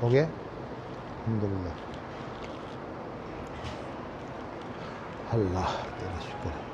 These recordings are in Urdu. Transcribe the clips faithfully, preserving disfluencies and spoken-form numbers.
ہو گیا الحمدللہ. اللہ تیرا شکر ہے.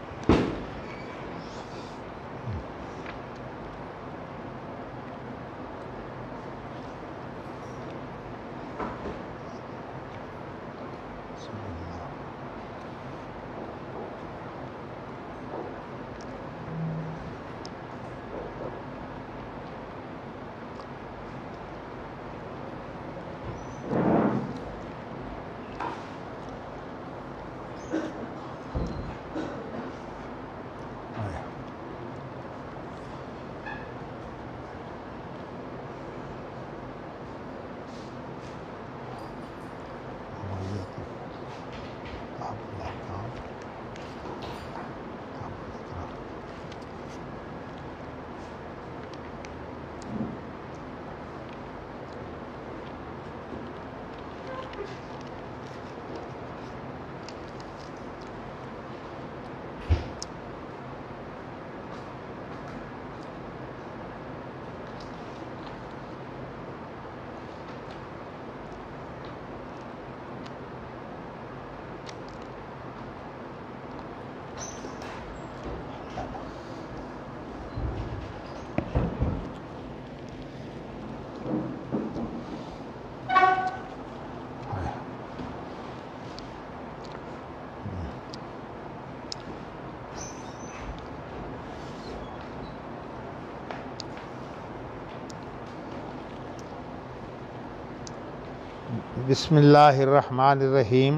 بسم اللہ الرحمن الرحیم.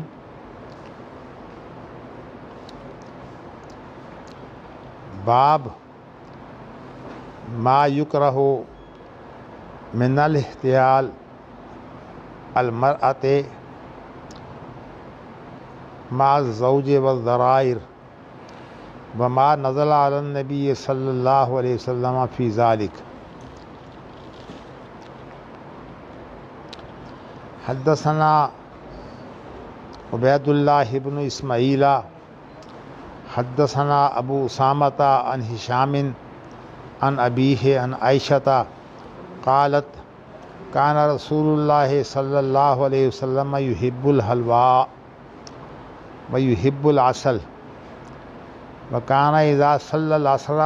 باب ما یکرہ من الاحتیال المرأۃ مع الزوج والذرائر وما نزل علی النبی صلی اللہ علیہ وسلم فی ذلک. حدثنا عبید اللہ بن اسماعیل حدثنا ابو اسامۃ عن ہشام عن ابیہ عن عائشۃ قالت کان رسول اللہ صلی اللہ علیہ وسلم یحب الحلوى ویحب العسل وکان اذا صلی العصر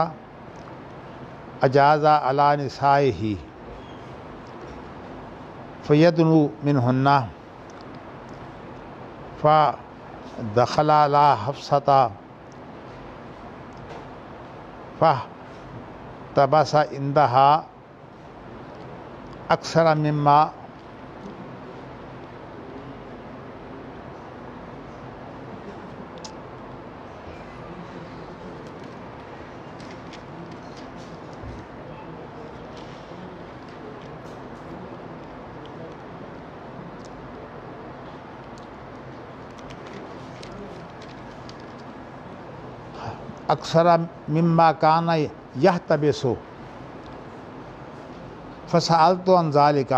اجاز علی نسائہ فیدنو منہن فدخل علی حفصۃ فاحتبس عندہا اکثر مما اکثر مما کان یحتبس فسألت عن ذلك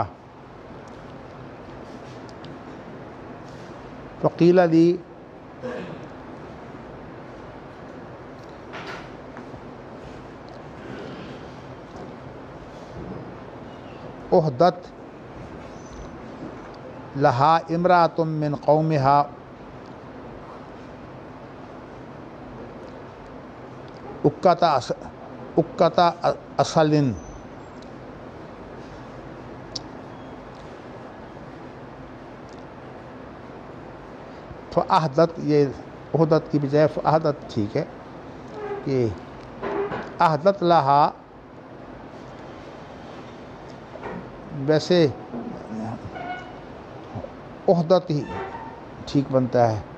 فقیل لی احدت لہا امرأۃ من قومہا اکتا اکتا اصل فاحدت، یہ احدت کی بجائے فاحدت ٹھیک ہے کہ احدت لہا، ویسے احدت ہی ٹھیک بنتا ہے.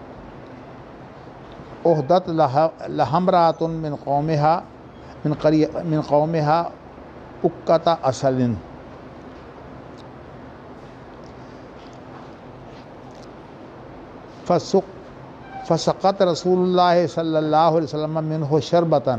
احدت لہمرات من قومہا من قریہ من قومہا اکت اصل فسق فسقت رسول اللہ صلی اللہ علیہ وسلم منہ شربتا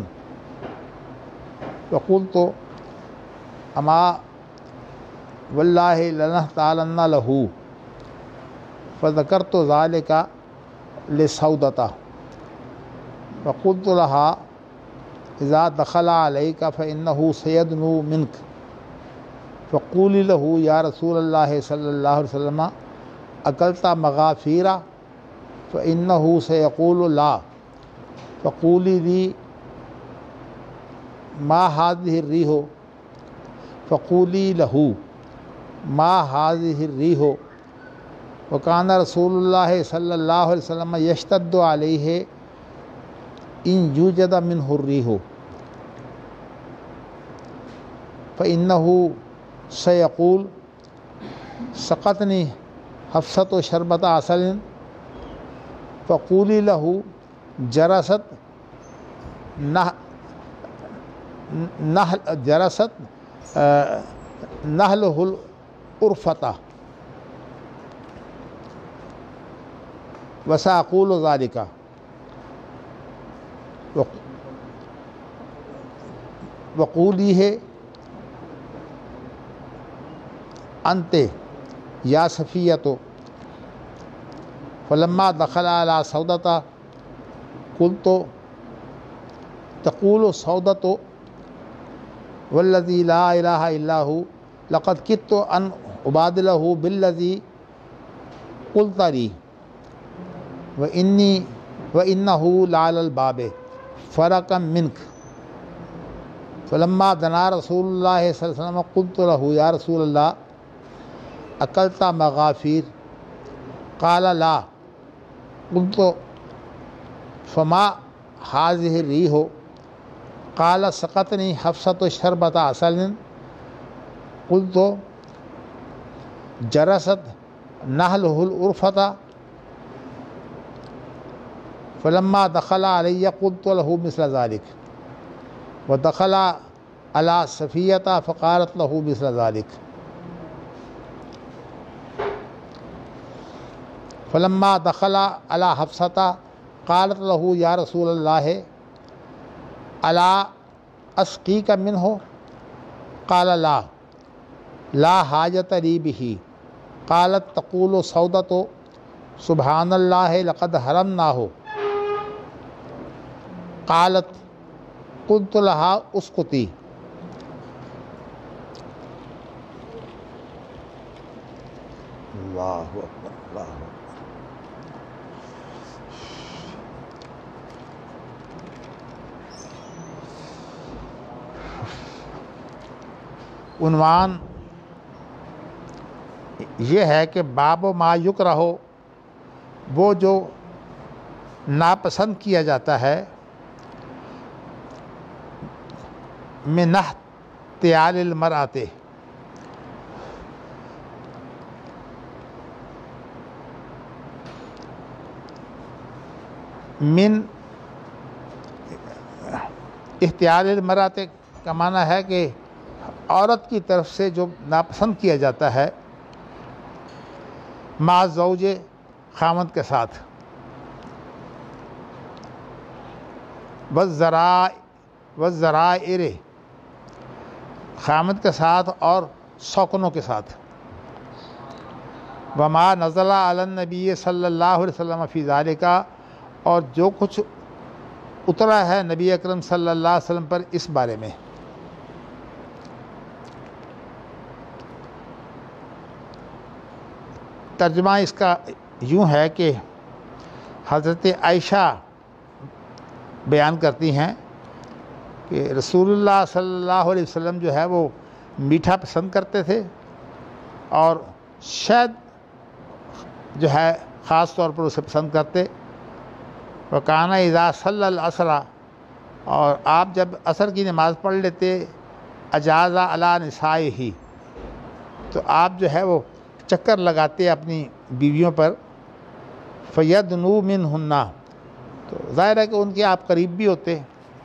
وقلت اما واللہ لنحتالن لہ فذکرت ذلک لسودۃ وقلت لها اذا دخل عليك فانه سيدنو منك فقولی لہو یا رسول اللہ صلی اللہ علیہ وسلم اکلت مغافیرا فإنہ سیقول لا فقولی لی ما هذه الریح فقولی لہو ما هذه الریح وکان رسول اللہ صلی اللہ علیہ وسلم یشتد علیہ ان یوجد منہ الریح فإنہ سیقول سقطنی حفصۃ شربۃ عسل فقولی لہو جرست نہ نحل جرست نحلہ العرفۃ وساقول ذالک وقولی ہے انت یا صفیۃ فلما دخل علی سودۃ قلت تقول سودۃ والذی لا الہ الا هو لقد کدت ان ابادلہ بالذی قلت لی وانی وانہ لعلی الباب فرقا منک فلما دنا رسول اللہ صلی اللہ علیہ وسلم قلت له یا رسول اللہ اکلت مغافیر قال لا قلت فما هذه الریح قال سقطنی حفصۃ شربۃ عسل قلت جرست نحلہ العرفۃ فلما دخل علی قلت له مثل ذلك ودخل علی صفیۃ فقالت له مثل ذلك فلما دخل علی حفصۃ قالت له یا رسول اللہ الا اسقیک منہ قال لا لا حاجت لی بہ قالت تقول سودۃ سبحان اللہ لقد حرمناہ قالت قلت لها اسقطی اللہ اکبر اللہ اکبر۔ عنوان یہ ہے کہ باب ما یکرہ وہ جو ناپسند کیا جاتا ہے من احتیال المرأۃ من احتیال المرأۃ کا معنی ہے کہ عورت کی طرف سے جو ناپسند کیا جاتا ہے مع زوج خامند کے ساتھ والذرائع والذرائر خامند کے ساتھ اور سوکنوں کے ساتھ وما نزل علی النبی صلی اللہ علیہ وسلم فی ذالک اور جو کچھ اترا ہے نبی اکرم صلی اللہ علیہ وسلم پر اس بارے میں۔ ترجمہ اس کا یوں ہے کہ حضرت عائشہ بیان کرتی ہیں کہ رسول اللہ صلی اللہ علیہ وسلم جو ہے وہ میٹھا پسند کرتے تھے اور شہد جو ہے خاص طور پر اسے پسند کرتے۔ وکانا اذا صلی العصر اور آپ جب عصر کی نماز پڑھ لیتے اجاز علی نسائہ تو آپ جو ہے وہ چکر لگاتے اپنی بیویوں پر فیدنو منہن تو ظاہر ہے کہ ان کے آپ قریب بھی ہوتے۔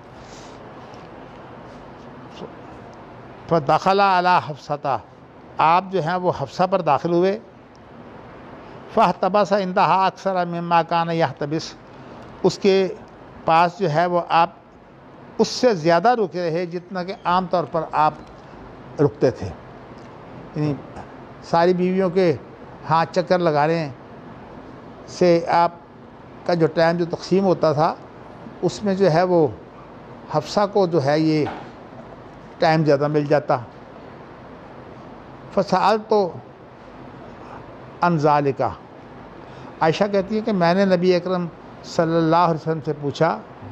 فدخل علی حفصۃ آپ جو ہیں وہ حفصہ پر داخل ہوئے۔ فاحتبس عندہا اکثر مما کان یحتبس اس کے پاس جو ہے وہ آپ اس سے زیادہ رکے رہے جتنا کہ عام طور پر آپ رکتے تھے، یعنی ساری بیویوں کے ہاتھ چکر لگانے سے آپ کا جو ٹائم جو تقسیم ہوتا تھا اس میں جو ہے وہ حفصہ کو جو ہے یہ ٹائم زیادہ مل جاتا۔ فسألت عن ذلك، عائشہ کہتی ہے کہ میں نے نبی اکرم صلی اللہ علیہ وسلم سے پوچھا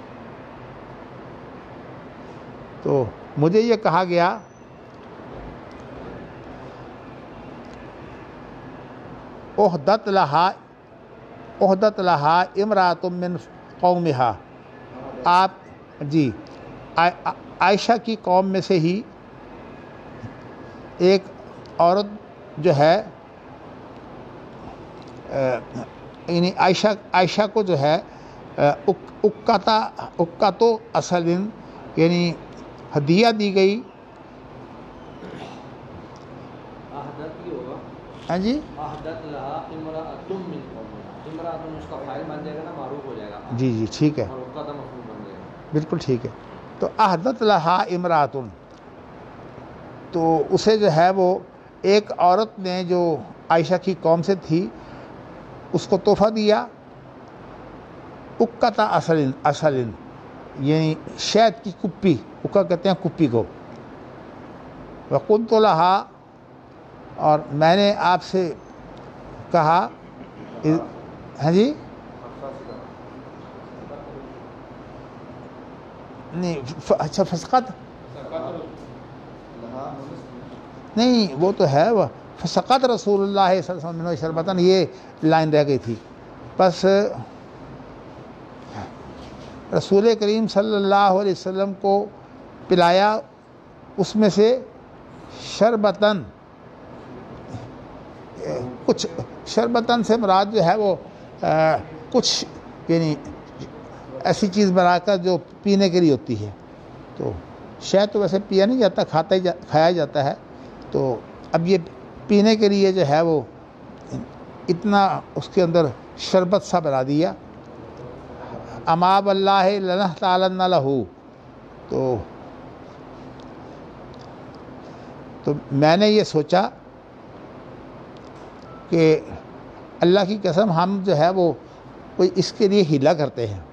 تو مجھے یہ کہا گیا احدت لہا احدت لہا امرات من قومہا، آپ جی عائشہ کی قوم میں سے ہی ایک عورت جو ہے یعنی عائشہ عائشہ کو جو ہے اکتا اکتو اصل یعنی ہدیہ دی گئی. ہاں جی جی جی ٹھیک ہے، بالکل ٹھیک ہے. تو احدت لہا امراتن، تو اسے جو ہے وہ ایک عورت نے جو عائشہ کی قوم سے تھی اس کو تحفہ دیا. اکتا اصل اصل یعنی شہد کی کپی، اکا کہتے ہیں کپی کو. وقلت لہا، اور میں نے آپ سے کہا ہاں جی نہیں اچھا فسقت نہیں وہ تو ہے، وہ فسقت رسول اللہ صلی اللہ علیہ وسلم شربتاً، یہ لائن رہ گئی تھی. بس رسول کریم صلی اللہ علیہ وسلم کو پلایا اس میں سے شربتاً، کچھ شربتاً سے مراد جو ہے وہ کچھ یعنی ایسی چیز بنا کر جو پینے کے لیے ہوتی ہے. تو شہد تو ویسے پیا نہیں جاتا، کھاتا ہی جا کھایا جاتا ہے. تو اب یہ پینے کے لیے جو ہے وہ اتنا اس کے اندر شربت سا بنا دیا. اما باللہ لنحتالن لہو، تو تو میں نے یہ سوچا کہ اللہ کی قسم ہم جو ہے وہ کوئی اس کے لیے ہیلا کرتے ہیں.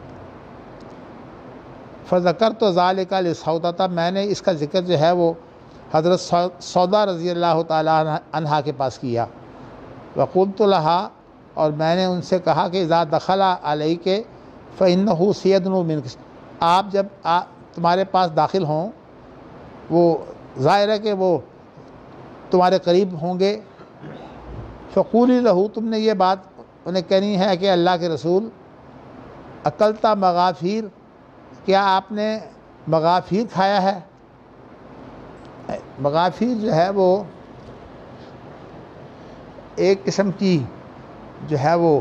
فذکرت ذالک لسودہ، میں نے اس کا ذکر جو ہے وہ حضرت سودا رضی اللہ تعالیٰ عنہا کے پاس کیا. وقلت لہا، اور میں نے ان سے کہا کہ اذا دخل علیک فإنہ سیدن منک، آپ جب آپ تمہارے پاس داخل ہوں وہ ظاہر ہے کہ وہ تمہارے قریب ہوں گے. فقولی لہو، تم نے یہ بات انہیں کہنی ہے کہ اللہ کے رسول اکلتا مغافیر، کیا آپ نے مغافیر کھایا ہے؟ مغافیر جو ہے وہ ایک قسم کی جو ہے وہ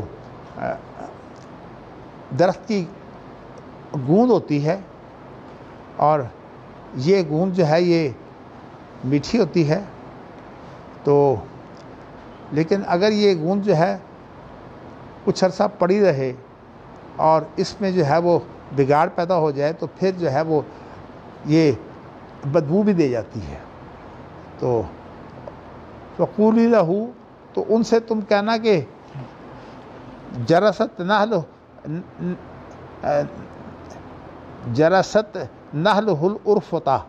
درخت کی گوند ہوتی ہے، اور یہ گوند جو ہے یہ میٹھی ہوتی ہے. تو لیکن اگر یہ گوند جو ہے کچھ عرصہ پڑی رہے اور اس میں جو ہے وہ بگاڑ پیدا ہو جائے تو پھر جو ہے وہ یہ بدبو بھی دے جاتی ہے. تو فقولی لہو، تو ان سے تم کہنا کہ جرست نحل جرست نحل العرفتا،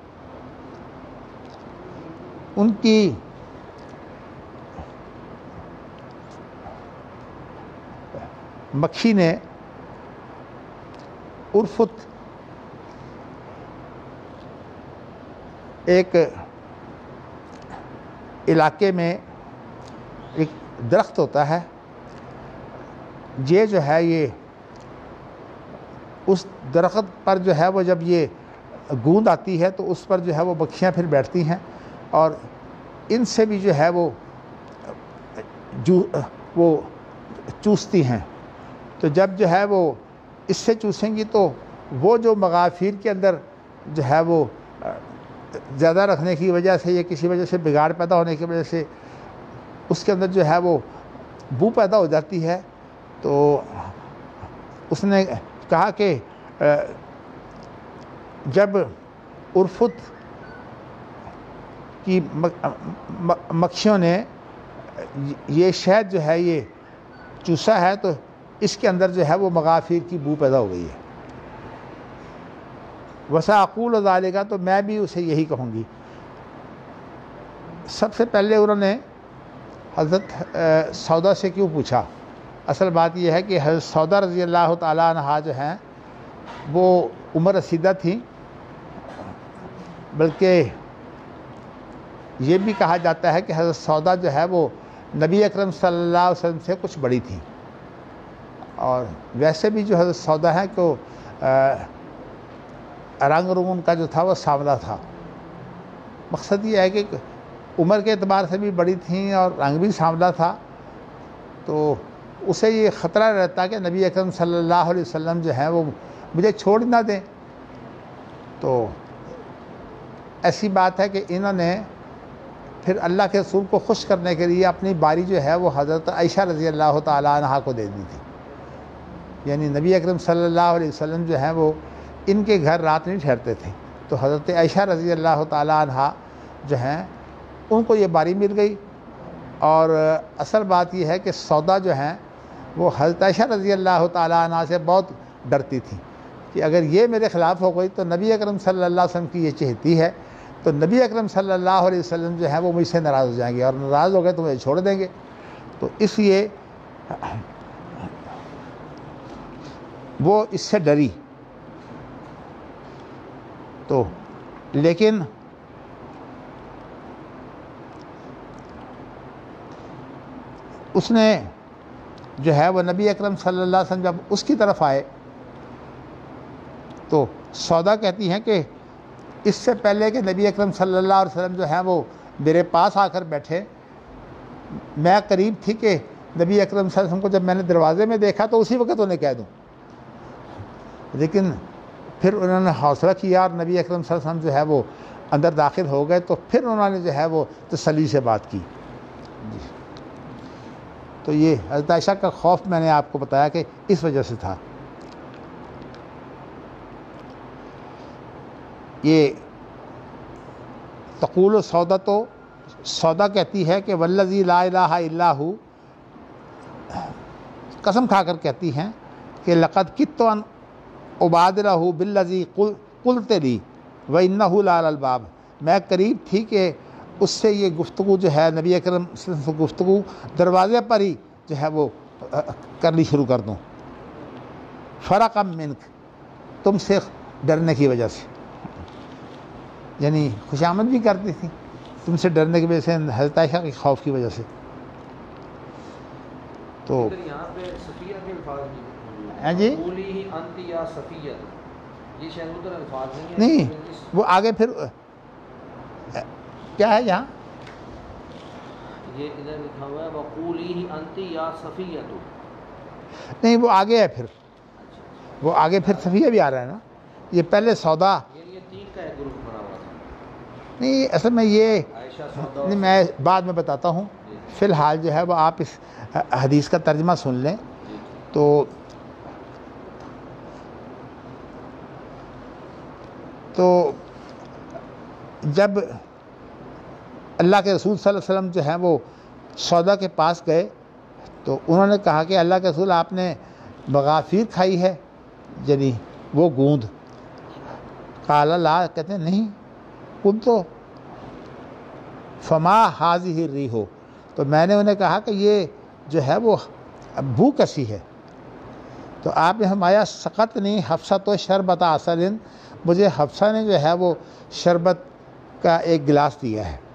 ان کی مکھی نے عرفت ایک علاقے میں ایک درخت ہوتا ہے، یہ جو ہے یہ اس درخت پر جو ہے وہ جب یہ گوند آتی ہے تو اس پر جو ہے وہ مکھیاں پھر بیٹھتی ہیں اور ان سے بھی جو ہے وہ جو وہ چوستی ہیں. تو جب جو ہے وہ اس سے چوسیں گی تو وہ جو مغافیر کے اندر جو ہے وہ زیادہ رکھنے کی وجہ سے یا کسی وجہ سے بگاڑ پیدا ہونے کی وجہ سے اس کے اندر جو ہے وہ بو پیدا ہو جاتی ہے. تو اس نے کہا کہ جب عرفت کی مکھیوں نے یہ شہد جو ہے یہ چوسا ہے تو اس کے اندر جو ہے وہ مغافیر کی بو پیدا ہو گئی ہے. وساقول ذالک، تو میں بھی اسے یہی کہوں گی. سب سے پہلے انہوں نے حضرت سودا سے کیوں پوچھا؟ اصل بات یہ ہے کہ حضرت سودا رضی اللہ تعالیٰ عنہا جو ہیں وہ عمر رسیدہ تھیں، بلکہ یہ بھی کہا جاتا ہے کہ حضرت سودا جو ہے وہ نبی اکرم صلی اللہ علیہ وسلم سے کچھ بڑی تھیں، اور ویسے بھی جو حضرت سودا ہے کہ رنگ رنگ ان کا جو تھا وہ سانولا تھا۔ مقصد یہ ہے کہ عمر کے اعتبار سے بھی بڑی تھیں اور رنگ بھی سانولا تھا، تو اسے یہ خطرہ رہتا کہ نبی اکرم صلی اللہ علیہ وسلم جو ہیں وہ مجھے چھوڑ نہ دیں۔ تو ایسی بات ہے کہ انہوں نے پھر اللہ کے رسول کو خوش کرنے کے لیے اپنی باری جو ہے وہ حضرت عائشہ رضی اللہ تعالیٰ عنہا کو دے دی تھی۔ یعنی نبی اکرم صلی اللہ علیہ وسلم جو ہیں وہ ان کے گھر رات نہیں ٹھہرتے تھے، تو حضرت عائشہ رضی اللہ تعالیٰ عنہا جو ہیں ان کو یہ باری مل گئی۔ اور اصل بات یہ ہے کہ سودا جو ہیں وہ حضرت عائشہ رضی اللہ تعالیٰ عنہا سے بہت ڈرتی تھیں کہ اگر یہ میرے خلاف ہو گئی تو نبی اکرم صلی اللہ علیہ وسلم کی یہ چہتی ہے، تو نبی اکرم صلی اللہ علیہ وسلم جو ہے وہ مجھ سے ناراض ہو جائیں گے، اور ناراض ہو گئے تو مجھے چھوڑ دیں گے۔ تو اس لیے وہ اس سے ڈری۔ تو لیکن اس نے جو ہے وہ نبی اکرم صلی اللہ علیہ وسلم جب اس کی طرف آئے تو سودا کہتی ہیں کہ اس سے پہلے کہ نبی اکرم صلی اللہ علیہ وسلم جو ہیں وہ میرے پاس آ کر بیٹھے، میں قریب تھی کہ نبی اکرم صلی اللہ علیہ وسلم کو جب میں نے دروازے میں دیکھا تو اسی وقت انہیں کہہ دوں، لیکن پھر انہوں نے حوصلہ کیا اور نبی اکرم صلی اللہ علیہ وسلم جو ہے وہ اندر داخل ہو گئے، تو پھر انہوں نے جو ہے وہ تسلی سے بات کی۔ جی تو یہ حضرت عائشہ کا خوف میں نے آپ کو بتایا کہ اس وجہ سے تھا۔ یہ تقول سودا، تو سودا کہتی ہے کہ والذی لا الہ الا ہو، قسم کھا کر کہتی ہیں کہ لقد کدت ان ابادرہ بالذی قلت لی وانہ لعلی الباب، میں قریب تھی کہ اس سے یہ گفتگو جو ہے نبی اکرم صلی اللہ علیہ وسلم گفتگو دروازے پر ہی جو ہے وہ کرنی شروع کر دوں۔ فرقا منک، تم سے ڈرنے کی وجہ سے، یعنی خوشامد بھی کرتی تھی تم سے ڈرنے کی وجہ سے، حضرت عائشہ کے خوف کی وجہ سے۔ تو یہاں پہ صفیہ کے الفاظ ہیں جی قولی انت یا صفیہ، یہ شاید ادھر الفاظ نہیں ہیں، نہیں، وہ آگے پھر کیا ہے یہاں، یہ ادھر لکھا ہوا ہے وقولی انت یا صفیہ، نہیں وہ آگے ہے، پھر وہ آگے پھر صفیہ بھی آ رہا ہے نا، یہ پہلے سودا، یہ تین کا ایک گروپ بنا ہوا تھا۔ نہیں اصل میں یہ عائشہ سودا، نہیں میں بعد میں بتاتا ہوں، فی الحال جو ہے وہ آپ اس حدیث کا ترجمہ سن لیں۔ تو تو جب اللہ کے رسول صلی اللہ علیہ وسلم جو ہیں وہ سودا کے پاس گئے تو انہوں نے کہا کہ اللہ کے رسول آپ نے مغافیر کھائی ہے، یعنی وہ گوند؟ قال لا، کہتے ہیں نہیں، کن تو فما حاضی الریح ہو، تو میں نے انہیں کہا کہ یہ جو ہے وہ بو کسی ہے، تو آپ نے فرمایا سقط نہیں حفصہ تو شربت عسل، مجھے حفصہ نے جو ہے وہ شربت کا ایک گلاس دیا ہے۔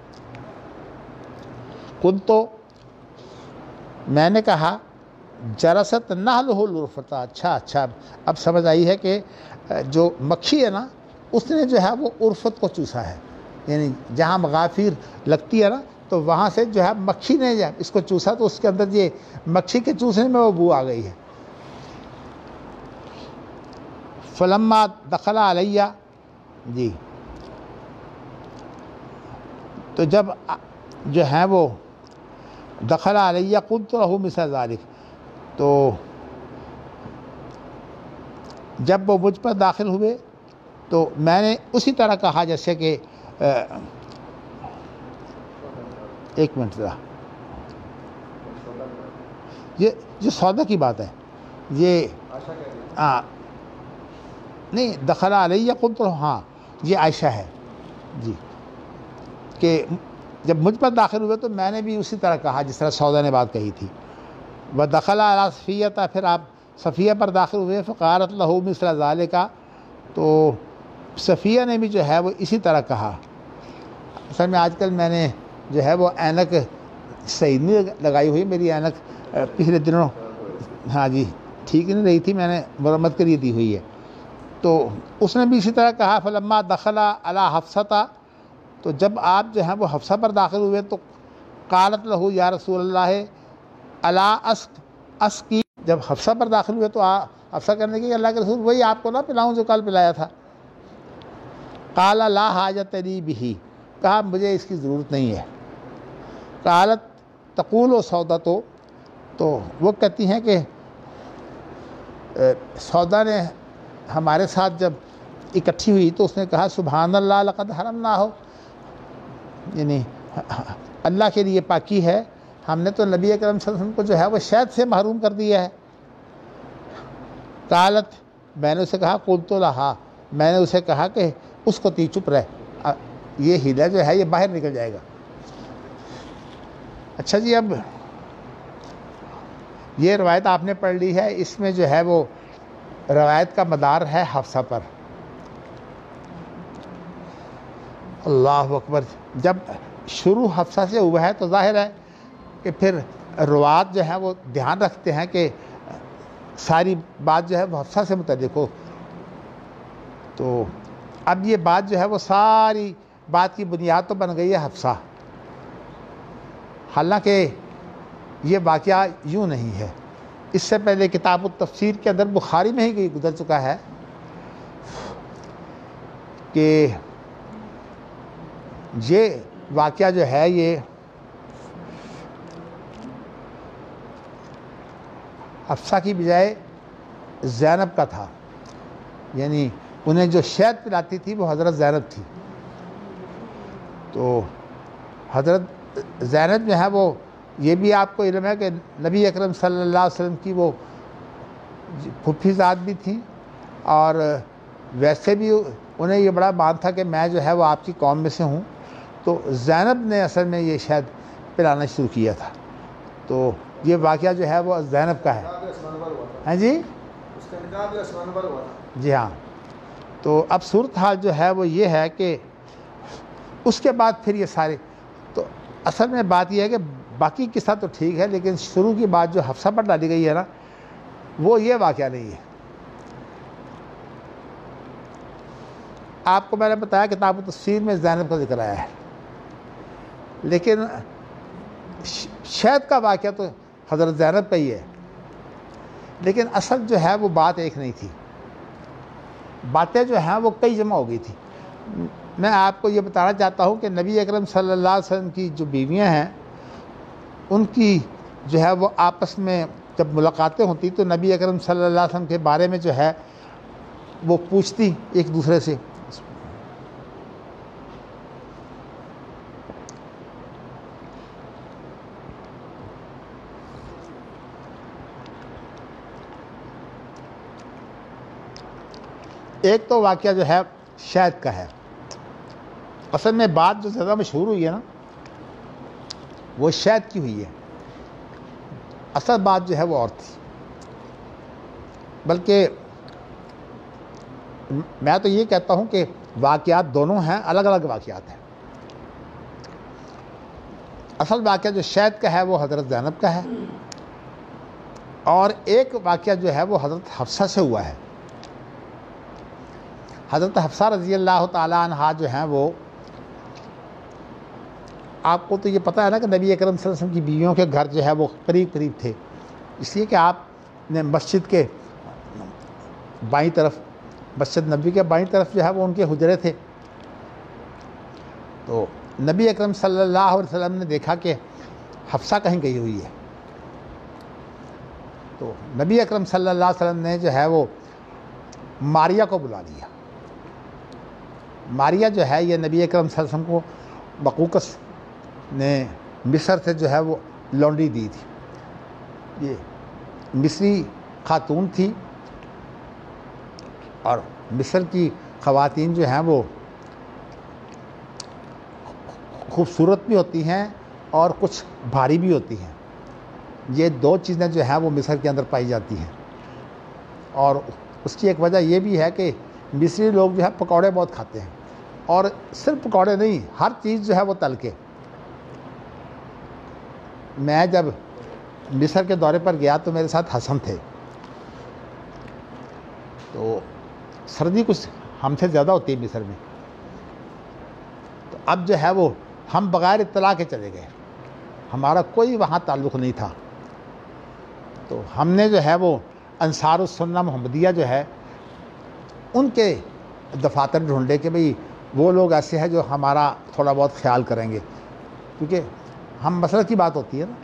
کن تو میں نے کہا جرست نحلہ العرفتا، اچھا اچھا اب سمجھ آئی ہے کہ جو مکھی ہے نا اس نے جو ہے وہ عرفت کو چوسا ہے، یعنی جہاں مغافیر لگتی ہے نا تو وہاں سے جو ہے مکھی نے اس کو چوسا، تو اس کے اندر یہ مکھی کے چوسنے میں وہ بو آ گئی ہے۔ فلما دخل علیہ، جی تو جب جو ہے وہ دخل علیہ قلت له مثل ذلک، تو جب وہ مجھ پر داخل ہوئے تو میں نے اسی طرح کہا جیسے کہ ایک منٹ ذرا، یہ جو سودا کی بات ہے یہ ہاں نہیں، دخل علیہ قلت له، ہاں یہ عائشہ ہے جی، کہ جب مجھ پر داخل ہوئے تو میں نے بھی اسی طرح کہا جس طرح سودا نے بات کہی تھی. وَدَخَلَ عَلَىٰ صَفِيَّةَ پھر آپ صفیہ پر داخل ہوئے. فَقَالَتْ لَهُ مِثْلَ ذَلِكَ تو صفیہ نے بھی جو ہے وہ اسی طرح کہا. اصل میں آج کل میں نے جو ہے وہ اینک صحیح نہیں لگائی ہوئی. میری اینک پچھلے دنوں ہاں جی ٹھیک نہیں رہی تھی, میں نے مرمت کریے دی ہوئی ہے. تو اس نے بھی اسی طرح کہا. فلما دخل علی حفصہ تو جب آپ جو ہیں وہ حفصہ پر داخل ہوئے تو قالت لہو یا رسول اللہ الا اسق اسقی. جب حفصہ پر داخل ہوئے تو حفصہ کرنے کی اللہ کے رسول وہی آپ کو نہ پلاؤں جو کل پلایا تھا. قال لا حاجت لی بہ کہا مجھے اس کی ضرورت نہیں ہے. قالت تقول و سودا تو تو وہ کہتی ہیں کہ سودا نے ہمارے ساتھ جب اکٹھی ہوئی تو اس نے کہا سبحان اللہ لقد حرمنا ہو, یعنی اللہ کے لیے پاکی ہے, ہم نے تو نبی اکرم صلی اللہ علیہ وسلم کو جو ہے وہ شہد سے محروم کر دیا ہے. قالت میں نے اسے کہا قلت لہا میں نے اسے کہا کہ اس کو تی چپ رہ, یہ ہیلا جو ہے یہ باہر نکل جائے گا. اچھا جی, اب یہ روایت آپ نے پڑھ لی ہے, اس میں جو ہے وہ روایت کا مدار ہے حفصہ پر. اللہ اکبر. جب شروع حفصہ سے ہوا ہے تو ظاہر ہے کہ پھر روات جو ہے وہ دھیان رکھتے ہیں کہ ساری بات جو ہے وہ حفصہ سے متعلق ہو. تو اب یہ بات جو ہے وہ ساری بات کی بنیاد تو بن گئی ہے حفصہ, حالانکہ یہ واقعہ یوں نہیں ہے. اس سے پہلے کتاب التفسیر کے اندر بخاری میں ہی گزر چکا ہے کہ یہ واقعہ جو ہے یہ حفصہ کی بجائے زینب کا تھا, یعنی انہیں جو شہد پلاتی تھی وہ حضرت زینب تھی. تو حضرت زینب جو ہے وہ یہ بھی آپ کو علم ہے کہ نبی اکرم صلی اللہ علیہ وسلم کی وہ پھوپھی ذات بھی تھیں, اور ویسے بھی انہیں یہ بڑا مان تھا کہ میں جو ہے وہ آپ کی قوم میں سے ہوں. تو زینب نے اصل میں یہ شہد پلانا شروع کیا تھا. تو یہ واقعہ جو ہے وہ زینب کا ہے. ہاں جی جی ہاں. تو اب صورتحال جو ہے وہ یہ ہے کہ اس کے بعد پھر یہ سارے, تو اصل میں بات یہ ہے کہ باقی قصہ تو ٹھیک ہے, لیکن شروع کی بات جو حفصہ پر ڈالی گئی ہے نا وہ یہ واقعہ نہیں ہے. آپ کو میں نے بتایا کتاب التفسیر میں زینب کا ذکر آیا ہے, لیکن شہد کا واقعہ تو حضرت زینب کا ہی ہے. لیکن اصل جو ہے وہ بات ایک نہیں تھی, باتیں جو ہیں وہ کئی جمع ہو گئی تھی. میں آپ کو یہ بتانا چاہتا ہوں کہ نبی اکرم صلی اللہ علیہ وسلم کی جو بیویاں ہیں ان کی جو ہے وہ آپس میں جب ملاقاتیں ہوتی تو نبی اکرم صلی اللہ علیہ وسلم کے بارے میں جو ہے وہ پوچھتی ایک دوسرے سے. ایک تو واقعہ جو ہے شہد کا ہے. اصل میں بات جو زیادہ مشہور ہوئی ہے نا وہ شہد کی ہوئی ہے, اصل بات جو ہے وہ اور تھی. بلکہ میں تو یہ کہتا ہوں کہ واقعات دونوں ہیں, الگ الگ واقعات ہیں. اصل واقعہ جو شہد کا ہے وہ حضرت زینب کا ہے, اور ایک واقعہ جو ہے وہ حضرت حفصہ سے ہوا ہے. حضرت حفصہ رضی اللہ تعالیٰ عنہا جو ہیں وہ, آپ کو تو یہ پتہ ہے نا کہ نبی اکرم صلی اللہ علیہ وسلم کی بیویوں کے گھر جو ہے وہ قریب قریب تھے, اس لیے کہ آپ نے مسجد کے بائیں طرف, مسجد نبی کے بائیں طرف جو ہے وہ ان کے حجرے تھے. تو نبی اکرم صلی اللہ علیہ وسلم نے دیکھا کہ حفصہ کہیں گئی ہوئی ہے. تو نبی اکرم صلی اللہ علیہ وسلم نے جو ہے وہ ماریہ کو بلا لیا. ماریہ جو ہے یہ نبی اکرم صلی اللہ علیہ وسلم کو بقوقس نے مصر سے جو ہے وہ لونڈی دی تھی. یہ مصری خاتون تھی, اور مصر کی خواتین جو ہیں وہ خوبصورت بھی ہوتی ہیں اور کچھ بھاری بھی ہوتی ہیں. یہ دو چیزیں جو ہیں وہ مصر کے اندر پائی جاتی ہیں. اور اس کی ایک وجہ یہ بھی ہے کہ مصری لوگ جو ہے پکوڑے بہت کھاتے ہیں, اور صرف پکوڑے نہیں, ہر چیز جو ہے وہ تل کے. میں جب مصر کے دورے پر گیا تو میرے ساتھ حسن تھے, تو سردی کچھ ہم سے زیادہ ہوتی ہے مصر میں. تو اب جو ہے وہ ہم بغیر اطلاع کے چلے گئے, ہمارا کوئی وہاں تعلق نہیں تھا. تو ہم نے جو ہے وہ انصار السنہ محمدیہ جو ہے ان کے دفاتر ڈھونڈے کہ بھئی وہ لوگ ایسے ہیں جو ہمارا تھوڑا بہت خیال کریں گے, کیونکہ ہم مسئلہ کی بات ہوتی ہے نا.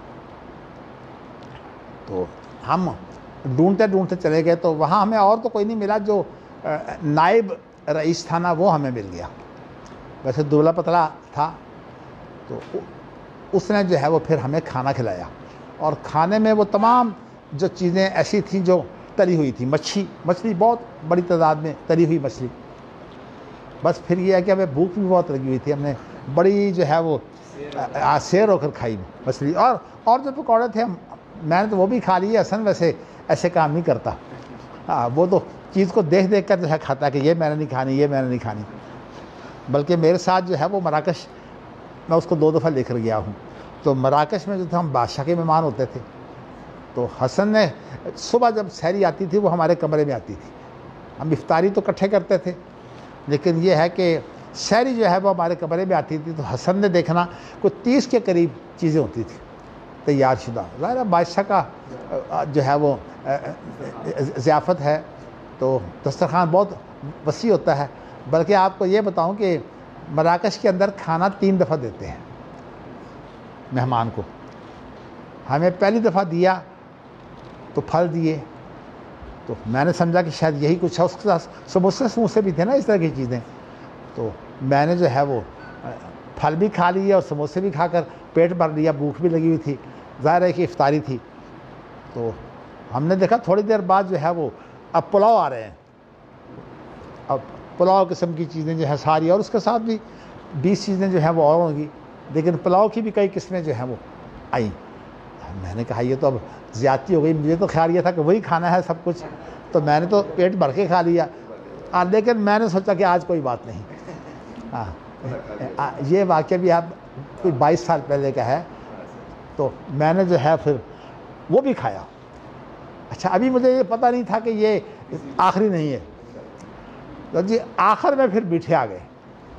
تو ہم ڈھونڈتے ڈھونڈتے چلے گئے, تو وہاں ہمیں اور تو کوئی نہیں ملا, جو نائب رئیس تھا نا وہ ہمیں مل گیا. ویسے دبلا پتلا تھا, تو اس نے جو ہے وہ پھر ہمیں کھانا کھلایا, اور کھانے میں وہ تمام جو چیزیں ایسی تھیں جو تلی ہوئی تھی. مچھلی مچھلی بہت بڑی تعداد میں تلی ہوئی مچھلی. بس پھر یہ ہے کہ ہمیں بھوک بھی بہت لگی ہوئی تھی, ہم نے بڑی جو ہے وہ سیر ہو کر کھائی مچھلی. اور اور جو پکوڑے تھے میں نے تو وہ بھی کھا لیے. حسن ویسے ایسے کام نہیں کرتا, ہاں وہ تو چیز کو دیکھ دیکھ کر جو ہے کھاتا کہ یہ میں نے نہیں کھانی, یہ میں نے نہیں کھانی. بلکہ میرے ساتھ جو ہے وہ مراکش, میں اس کو دو دفعہ لے کر گیا ہوں. تو مراکش میں جو تھا ہم بادشاہ کے مہمان ہوتے تھے, تو حسن نے صبح جب سحری آتی تھی وہ ہمارے کمرے میں آتی تھی. ہم افطاری تو اکٹھے کرتے تھے, لیکن یہ ہے کہ سحری جو ہے وہ ہمارے کمرے میں آتی تھی. تو حسن نے دیکھنا کوئی تیس کے قریب چیزیں ہوتی تھیں تیار شدہ. ظاہر بادشاہ کا جو ہے وہ ضیافت ہے, تو دسترخوان بہت وسیع ہوتا ہے. بلکہ آپ کو یہ بتاؤں کہ مراکش کے اندر کھانا تین دفعہ دیتے ہیں مہمان کو. ہمیں پہلی دفعہ دیا تو پھل دیے, تو میں نے سمجھا کہ شاید یہی کچھ ہے. اس کے ساتھ سموسے سموسے بھی تھے نا, اس طرح کی چیزیں. تو میں نے جو ہے وہ پھل بھی کھا لیے اور سموسے بھی کھا کر پیٹ بھر لیا, بھوک بھی لگی ہوئی تھی. ظاہر ہے کہ افطاری تھی. تو ہم نے دیکھا تھوڑی دیر بعد جو ہے وہ اب پلاؤ آ رہے ہیں. اب پلاؤ قسم کی چیزیں جو ہے ساری, اور اس کے ساتھ بھی بیس چیزیں جو ہیں وہ اور ہوں گی, لیکن پلاؤ کی بھی کئی قسمیں جو ہیں وہ آئیں. میں نے کہا یہ تو اب زیادتی ہو گئی. مجھے تو خیال یہ تھا کہ وہی کھانا ہے سب کچھ, تو میں نے تو پیٹ بھر کے کھا لیا. لیکن میں نے سوچا کہ آج کوئی بات نہیں. ہاں, یہ واقعہ بھی آپ کوئی بائیس سال پہلے کا ہے. تو میں نے جو ہے پھر وہ بھی کھایا. اچھا, ابھی مجھے یہ پتہ نہیں تھا کہ یہ آخری نہیں ہے. تو جی آخر میں پھر میٹھے آ گئے.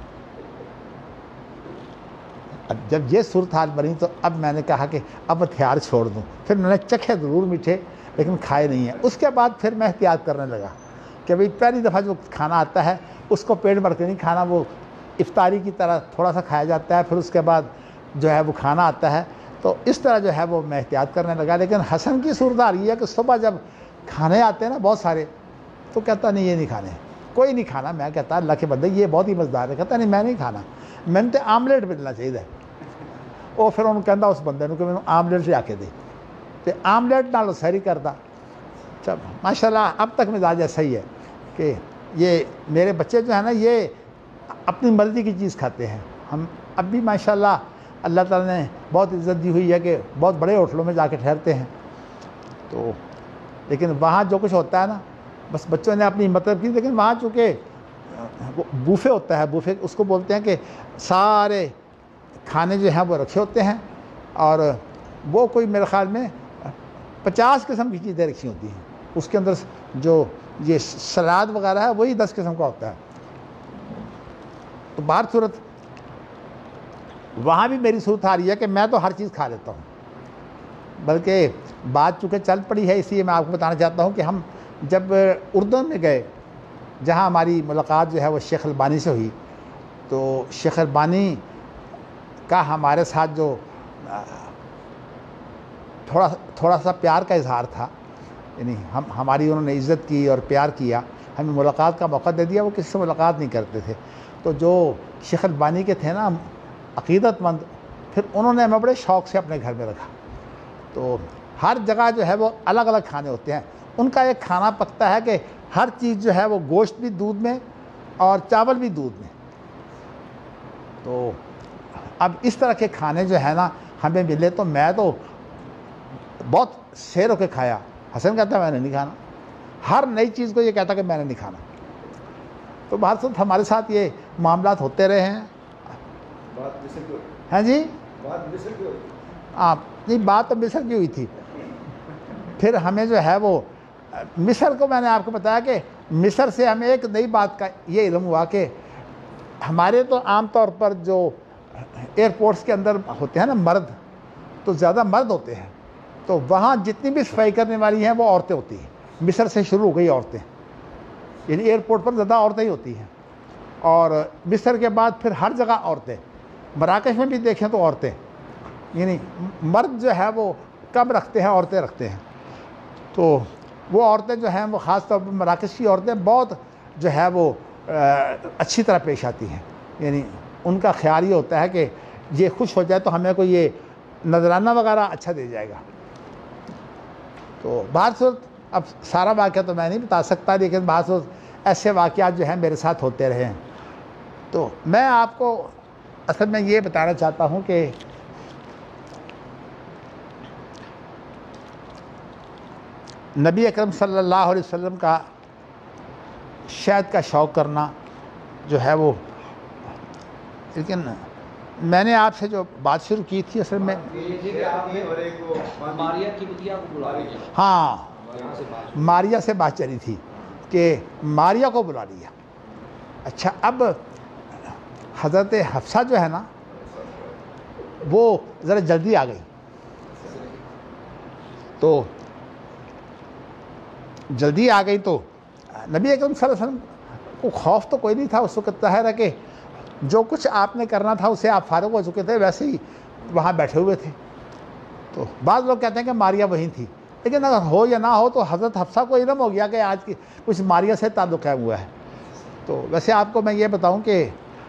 اب جب یہ صورتحال بنی تو اب میں نے کہا کہ اب ہتھیار چھوڑ دوں. پھر میں نے چکھے ضرور میٹھے, لیکن کھائے نہیں ہیں. اس کے بعد پھر میں احتیاط کرنے لگا کہ بھئی پہلی دفعہ جو کھانا آتا ہے اس کو پیٹ بھر کے نہیں کھانا, وہ افطاری کی طرح تھوڑا سا کھایا جاتا ہے. پھر اس کے بعد جو ہے وہ کھانا آتا ہے. تو اس طرح جو ہے وہ میں احتیاط کرنے لگا. لیکن حسن کی صورتحال یہ ہے کہ صبح جب کھانے آتے ہیں نا بہت سارے, تو کہتا نہیں یہ نہیں کھانے, کوئی نہیں کھانا. میں کہتا اللہ کے بندے یہ بہت ہی مزدار ہے. کہتا نہیں میں نہیں کھانا, میں نے تو آملیٹ ملنا چاہیے. وہ پھر انہوں کہتا اس بندے کہ میں آملیٹ سے آ کے دے, تو آملیٹ نال سحری کرتا. چل ماشاء اللہ اب تک مزاج ایسا ہی ہے کہ یہ میرے بچے جو ہیں نا یہ اپنی مرضی کی چیز کھاتے ہیں. ہم اب بھی ماشاء اللہ اللہ تعالیٰ نے بہت عزت دی ہوئی ہے کہ بہت بڑے ہوٹلوں میں جا کے ٹھہرتے ہیں. تو لیکن وہاں جو کچھ ہوتا ہے نا بس بچوں نے اپنی مطلب کی. لیکن وہاں چونکہ بوفے ہوتا ہے, بوفے اس کو بولتے ہیں کہ سارے کھانے جو ہیں وہ رکھے ہوتے ہیں, اور وہ کوئی میرے خیال میں پچاس قسم کی چیزیں رکھی ہوتی ہیں. اس کے اندر جو یہ سلاد وغیرہ ہے وہی دس قسم کا ہوتا ہے. تو بہر صورت وہاں بھی میری صورت آ رہی ہے کہ میں تو ہر چیز کھا لیتا ہوں. بلکہ بات چونکہ چل پڑی ہے, اس لیے میں آپ کو بتانا چاہتا ہوں کہ ہم جب اردن میں گئے, جہاں ہماری ملاقات جو ہے وہ شیخ البانی سے ہوئی, تو شیخ البانی کا ہمارے ساتھ جو تھوڑا تھوڑا سا پیار کا اظہار تھا, یعنی ہم ہماری انہوں نے عزت کی اور پیار کیا, ہمیں ملاقات کا موقع دے دیا. وہ کسی سے ملاقات نہیں کرتے تھے. تو جو شیخ البانی کے تھے نا عقیدت مند, پھر انہوں نے ہمیں بڑے شوق سے اپنے گھر میں رکھا. تو ہر جگہ جو ہے وہ الگ الگ کھانے ہوتے ہیں. ان کا ایک کھانا پکتا ہے کہ ہر چیز جو ہے وہ گوشت بھی دودھ میں اور چاول بھی دودھ میں. تو اب اس طرح کے کھانے جو ہے نا ہمیں ملے تو میں تو بہت سیر ہو کے کھایا. حسن کہتا ہے میں نے نہیں کھانا, ہر نئی چیز کو یہ کہتا کہ میں نے نہیں کھانا. تو بات سن ہمارے ساتھ یہ معاملات ہوتے رہے ہیں. ہاں جی آپ نہیں, بات تو مصر کی ہوئی تھی. پھر ہمیں جو ہے وہ مصر کو میں نے آپ کو بتایا کہ مصر سے ہمیں ایک نئی بات کا یہ علم ہوا کہ ہمارے تو عام طور پر جو ایئرپورٹس کے اندر ہوتے ہیں نا مرد, تو زیادہ مرد ہوتے ہیں, تو وہاں جتنی بھی صفائی کرنے والی ہیں وہ عورتیں ہوتی ہیں. مصر سے شروع ہو گئی عورتیں, یعنی ایئرپورٹ پر زیادہ عورتیں ہی ہوتی ہیں. اور مصر کے بعد پھر ہر جگہ عورتیں, مراکش میں بھی دیکھیں تو عورتیں, یعنی مرد جو ہے وہ کم رکھتے ہیں, عورتیں رکھتے ہیں. تو وہ عورتیں جو ہیں وہ خاص طور پر مراکش کی عورتیں بہت جو ہے وہ اچھی طرح پیش آتی ہیں. یعنی ان کا خیال یہ ہوتا ہے کہ یہ خوش ہو جائے تو ہمیں کوئی یہ نذرانہ وغیرہ اچھا دے جائے گا. تو بعض صورت اب سارا واقعہ تو میں نہیں بتا سکتا, لیکن بعض صورت ایسے واقعات جو ہیں میرے ساتھ ہوتے رہے ہیں. تو میں آپ کو اصل میں یہ بتانا چاہتا ہوں کہ نبی اکرم صلی اللہ علیہ وسلم کا شہد کا شوق کرنا جو ہے وہ, لیکن میں نے آپ سے جو بات شروع کی تھی اصل میں ہاں ماریا سے بات چلی تھی کہ ماریا کو بلا لیا. اچھا, اب حضرت حفصہ جو ہے نا وہ ذرا جلدی آ گئی. تو جلدی آ گئی تو نبی اکرم صلی اللہ علیہ وسلم کو خوف تو کوئی نہیں تھا اس وقت. ظاہر ہے کہ جو کچھ آپ نے کرنا تھا اسے آپ فارغ ہو چکے تھے, ویسے ہی وہاں بیٹھے ہوئے تھے. تو بعض لوگ کہتے ہیں کہ ماریا وہیں تھی, لیکن اگر ہو یا نہ ہو تو حضرت حفصہ کو علم ہو گیا کہ آج کی کچھ ماریا سے تعلق ہے ہوا ہے. تو ویسے آپ کو میں یہ بتاؤں کہ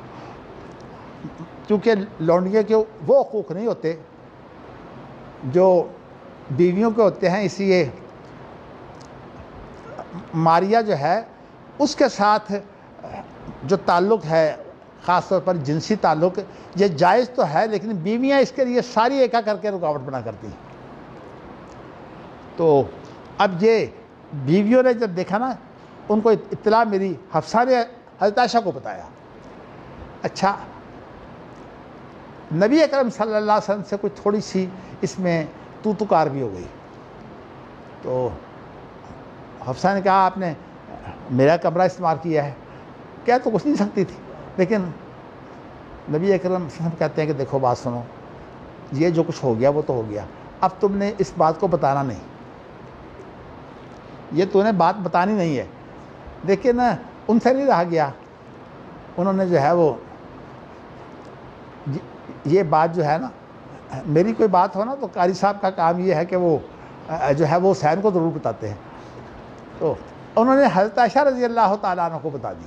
چونکہ لونڈیوں کے وہ حقوق نہیں ہوتے جو بیویوں کے ہوتے ہیں, اس لیے ماریا جو ہے اس کے ساتھ جو تعلق ہے خاص طور پر جنسی تعلق, یہ جائز تو ہے, لیکن بیویاں اس کے لیے ساری ایکا کر کے رکاوٹ بنا کرتی ہیں. تو اب یہ بیویوں نے جب دیکھا نا, ان کو اطلاع ملی, حفصہ نے حضرت عائشہ کو بتایا. اچھا, نبی اکرم صلی اللہ علیہ وسلم سے کوئی تھوڑی سی اس میں تو تو کار بھی ہو گئی. تو حفصہ نے کہا آپ نے میرا کمرہ استعمال کیا ہے. کیا تو کچھ نہیں سکتی تھی, لیکن نبی اکرم صلی اللہ علیہ وسلم کہتے ہیں کہ دیکھو بات سنو, یہ جو کچھ ہو گیا وہ تو ہو گیا, اب تم نے اس بات کو بتانا نہیں, یہ تو نے بات بتانی نہیں ہے. لیکن ان سے نہیں رہا گیا, انہوں نے جو ہے وہ یہ بات جو ہے نا, میری کوئی بات ہو نا تو قاری صاحب کا کام یہ ہے کہ وہ جو ہے وہ حسین کو ضرور بتاتے ہیں. تو انہوں نے حضرت عائشہ رضی اللہ تعالیٰ عنہ کو بتا دی.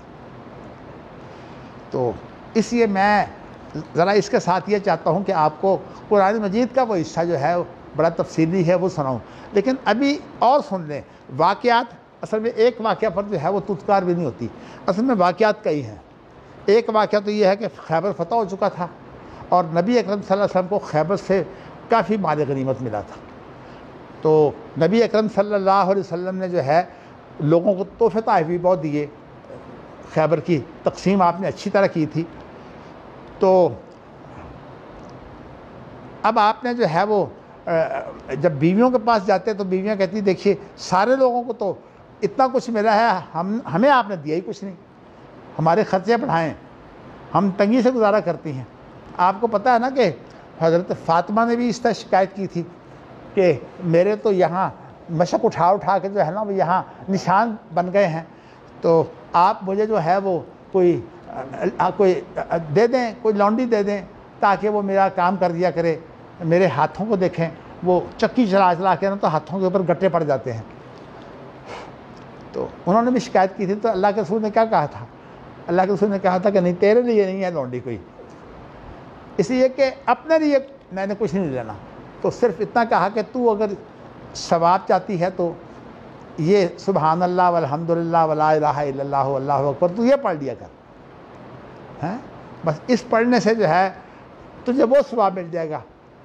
تو اس لیے میں ذرا اس کے ساتھ یہ چاہتا ہوں کہ آپ کو قرآن مجید کا وہ حصہ جو ہے بڑا تفصیلی ہے وہ سناؤں, لیکن ابھی اور سن لیں واقعات. اصل میں ایک واقعہ پر جو ہے وہ تذکار بھی نہیں ہوتی, اصل میں واقعات کئی ہیں. ایک واقعہ تو یہ ہے کہ خیبر فتح ہو چکا تھا اور نبی اکرم صلی اللہ علیہ وسلم کو خیبر سے کافی مال غنیمت ملا تھا. تو نبی اکرم صلی اللہ علیہ وسلم نے جو ہے لوگوں کو تحفے تحائف بھی بہت دیے, خیبر کی تقسیم آپ نے اچھی طرح کی تھی. تو اب آپ نے جو ہے وہ جب بیویوں کے پاس جاتے تو بیویاں کہتی دیکھیے سارے لوگوں کو تو اتنا کچھ ملا ہے, ہم ہمیں آپ نے دیا ہی کچھ نہیں, ہمارے خرچے بڑھائیں, ہم تنگی سے گزارا کرتی ہیں. آپ کو پتہ ہے نا کہ حضرت فاطمہ نے بھی اس طرح شکایت کی تھی کہ میرے تو یہاں مشق اٹھا اٹھا کے جو ہے نا وہ یہاں نشان بن گئے ہیں, تو آپ مجھے جو ہے وہ کوئی کوئی دے دیں, کوئی لانڈی دے دیں تاکہ وہ میرا کام کر دیا کرے. میرے ہاتھوں کو دیکھیں, وہ چکی چلا چلا کے نا تو ہاتھوں کے اوپر گٹے پڑ جاتے ہیں. تو انہوں نے بھی شکایت کی تھی. تو اللہ کے رسول نے کیا کہا تھا, اللہ کے رسول نے کہا تھا کہ نہیں تیرے لیے نہیں ہے لانڈی کوئی, اس لیے کہ اپنے لیے میں نے کچھ نہیں لینا. تو صرف اتنا کہا کہ تو اگر ثواب چاہتی ہے تو یہ سبحان اللہ والحمد للہ ولا الہ الا اللہ واللہ اکبر تو یہ پڑھ لیا کر. ہیں بس اس پڑھنے سے جو ہے تجھے وہ ثواب مل جائے گا۔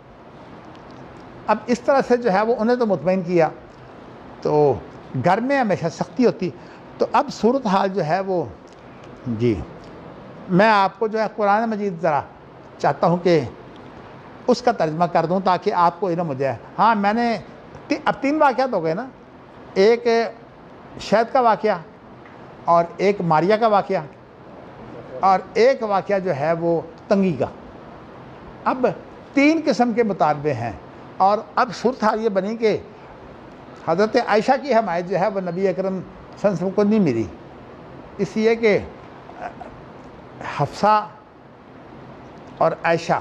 اب اس طرح سے جو ہے وہ انہیں تو مطمئن کیا، تو گھر میں ہمیشہ سختی ہوتی۔ تو اب صورتحال جو ہے وہ، جی میں آپ کو جو ہے قرآن مجید ذرا چاہتا ہوں کہ اس کا ترجمہ کر دوں تاکہ آپ کو علم ہو جائے۔ ہاں میں نے اب تین واقعات ہو گئے نا، ایک شہد کا واقعہ، اور ایک ماریا کا واقعہ، اور ایک واقعہ جو ہے وہ تنگی کا۔ اب تین قسم کے مطالبے ہیں، اور اب صورتحال یہ بنی کہ حضرت عائشہ کی حمایت جو ہے وہ نبی اکرم صلی اللہ علیہ وسلم کو نہیں ملی، اس لیے کہ حفصہ اور عائشہ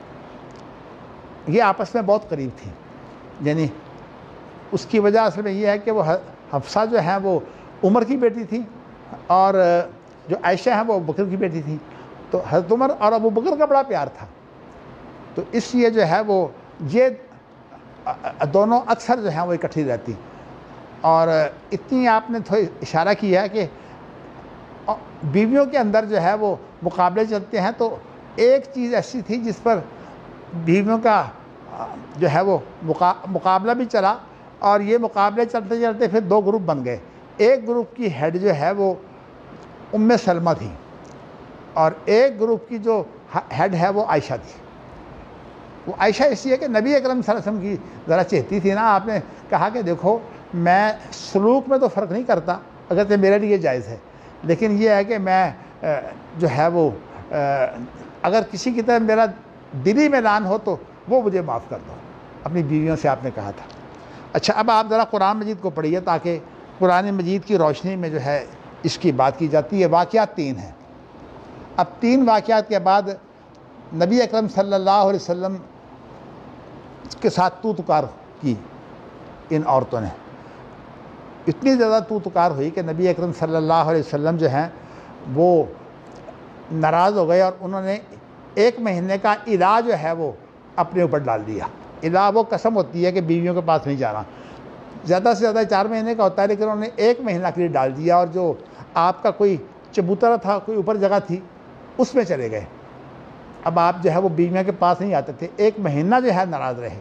یہ آپس میں بہت قریب تھیں، یعنی اس کی وجہ اصل میں یہ ہے کہ وہ حفصہ جو ہیں وہ عمر کی بیٹی تھی، اور جو عائشہ ہیں وہ ابو بکر کی بیٹی تھی، تو حضرت عمر اور ابو بکر کا بڑا پیار تھا، تو اس لیے جو ہے وہ یہ دونوں اکثر جو ہیں وہ اکٹھی رہتی۔ اور اتنی آپ نے تھوڑی اشارہ کیا ہے کہ بیویوں کے اندر جو ہے وہ مقابلے چلتے ہیں، تو ایک چیز ایسی تھی جس پر بیویوں کا جو ہے وہ مقابلہ بھی چلا، اور یہ مقابلے چلتے چلتے پھر دو گروپ بن گئے۔ ایک گروپ کی ہیڈ جو ہے وہ ام سلمہ تھی، اور ایک گروپ کی جو ہیڈ ہے وہ عائشہ تھی۔ وہ عائشہ اس لیے کہ نبی اکرم صلی اللہ علیہ وسلم کی ذرا چہتی تھی نا، آپ نے کہا کہ دیکھو میں سلوک میں تو فرق نہیں کرتا، اگر تو میرے لیے جائز ہے، لیکن یہ ہے کہ میں جو ہے وہ اگر کسی کی طرف میرا دلی میلان ہو تو وہ مجھے معاف کر دو، اپنی بیویوں سے آپ نے کہا تھا۔ اچھا اب آپ ذرا قرآن مجید کو پڑھیے تاکہ قرآن مجید کی روشنی میں جو ہے اس کی بات کی جاتی ہے۔ واقعات تین ہیں۔ اب تین واقعات کے بعد نبی اکرم صلی اللہ علیہ وسلم کے ساتھ تو تکار کی ان عورتوں نے، اتنی زیادہ تو تکار ہوئی کہ نبی اکرم صلی اللہ علیہ وسلم جو ہیں وہ ناراض ہو گئے، اور انہوں نے ایک مہینے کا الا جو ہے وہ اپنے اوپر ڈال دیا۔ الا وہ قسم ہوتی ہے کہ بیویوں کے پاس نہیں جانا، زیادہ سے زیادہ چار مہینے کا ہوتا ہے، لیکن انہوں نے ایک مہینہ کے لیے ڈال دیا، اور جو آپ کا کوئی چبوترا تھا، کوئی اوپر جگہ تھی، اس میں چلے گئے۔ اب آپ جو ہے وہ بیویوں کے پاس نہیں آتے تھے، ایک مہینہ جو ہے ناراض رہے۔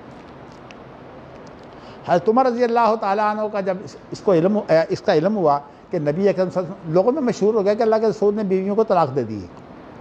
حضرت عمر رضی اللہ تعالیٰ عنہ کا جب اس کو علم اس کا علم ہوا کہ نبی اکرم صلی اللہ علیہ وسلم، لوگوں میں مشہور ہو گیا کہ اللہ کے رسول نے بیویوں کو طلاق دے دی ہے،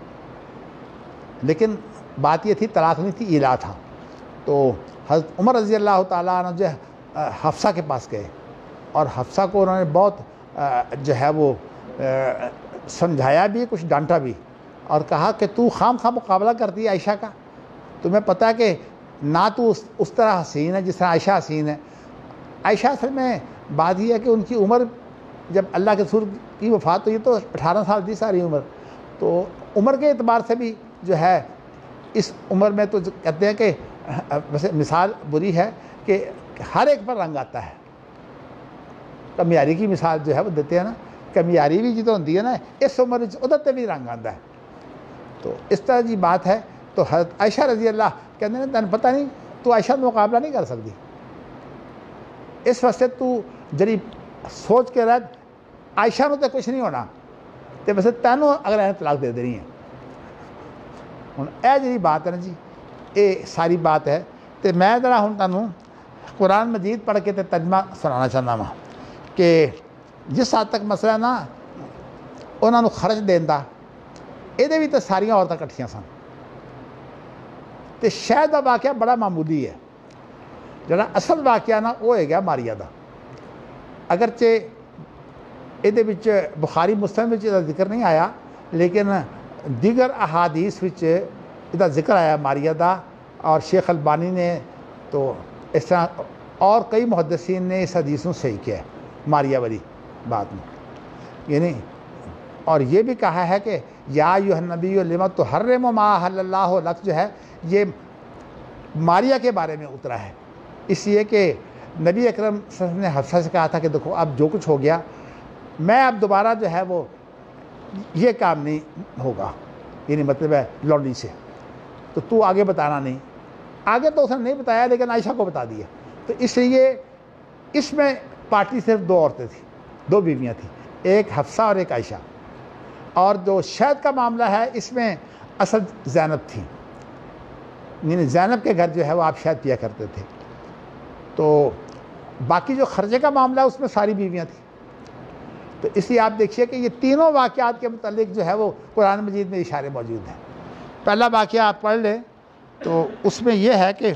لیکن بات یہ تھی طلاق نہیں تھی، الا تھا۔ تو حضرت عمر رضی اللہ تعالیٰ عنہ جو ہے حفصہ کے پاس گئے، اور حفصہ کو انہوں نے بہت جو ہے وہ سمجھایا بھی، کچھ ڈانٹا بھی، اور کہا کہ تو خام خواہ مقابلہ کرتی ہے عائشہ کا، تمہیں پتہ ہے کہ نہ تو اس اس طرح حسین ہے جس طرح عائشہ حسین ہے۔ عائشہ اصل میں بات یہ ہے کہ ان کی عمر جب اللہ کے رسول کی وفات ہوئی تو اٹھارہ سال تھی ساری عمر، تو عمر کے اعتبار سے بھی جو ہے اس عمر میں تو کہتے ہیں کہ ویسے مثال بری ہے کہ ہر ایک پر رنگ آتا ہے۔ کمیاری کی مثال جو ہے وہ دیتے ہیں نا، کمیاری بھی جتوں ہوتی ہے نا اس عمر ادھر تے بھی رنگ آتا ہے، تو اس طرح جی بات ہے۔ تو حضرت عائشہ رضی اللہ کہتے ہیں تمہیں پتہ نہیں تو عائشہ میں مقابلہ نہیں کر سکتی، اس واسطے تو جری سوچ کے رہ عائشہ نو تو کچھ نہیں ہونا، تو ویسے تینوں اگر انہیں طلاق دے دینی ہے۔ ہوں اے جی بات ہے نا جی، اے ساری بات ہے، تو میں ذرا ہوں تمہیں قرآن مجید پڑھ کے تے ترجمہ سنانا چاہنا وا کہ جس حد تک مسئلہ نا انہوں نے خرچ دینا، یہ بھی تو ساریا عورتیں کٹھیاں سن، تو شاید کا واقعہ بڑا معمولی ہے، جڑا اصل واقعہ نا وہ ہے گیا ماریا دا، اگرچہ یہ بخاری مسلم میں ذکر نہیں آیا، لیکن دیگر احادیث وچ یہ ذکر آیا ماریا دا، اور شیخ البانی نے تو اس طرح اور کئی محدثین نے اس حدیث میں صحیح کیا ہے ماریا والی بات میں، یعنی اور یہ بھی کہا ہے کہ یا ایھا النبی لما تحرم ما احل اللہ لک جو ہے یہ ماریا کے بارے میں اترا ہے، اس لیے کہ نبی اکرم صلی اللہ علیہ وسلم نے حفصہ سے کہا تھا کہ دیکھو اب جو کچھ ہو گیا میں اب دوبارہ جو ہے وہ یہ کام نہیں ہوگا، یعنی مطلب ہے لونڈی سے، تو تو آگے بتانا نہیں، آگے تو اس نے نہیں بتایا لیکن عائشہ کو بتا دیا، تو اس لیے اس میں پارٹی صرف دو عورتیں تھیں، دو بیویاں تھیں، ایک حفصہ اور ایک عائشہ، اور جو شہد کا معاملہ ہے اس میں اصل زینب تھی، یعنی زینب کے گھر جو ہے وہ آپ شہد پیا کرتے تھے. تو باقی جو خرچے کا معاملہ ہے اس میں ساری بیویاں تھیں. تو اس لیے آپ دیکھیے کہ یہ تینوں واقعات کے متعلق جو ہے وہ قرآن مجید میں اشارے موجود ہیں. پہلا واقعہ آپ پڑھ لیں تو اس میں یہ ہے کہ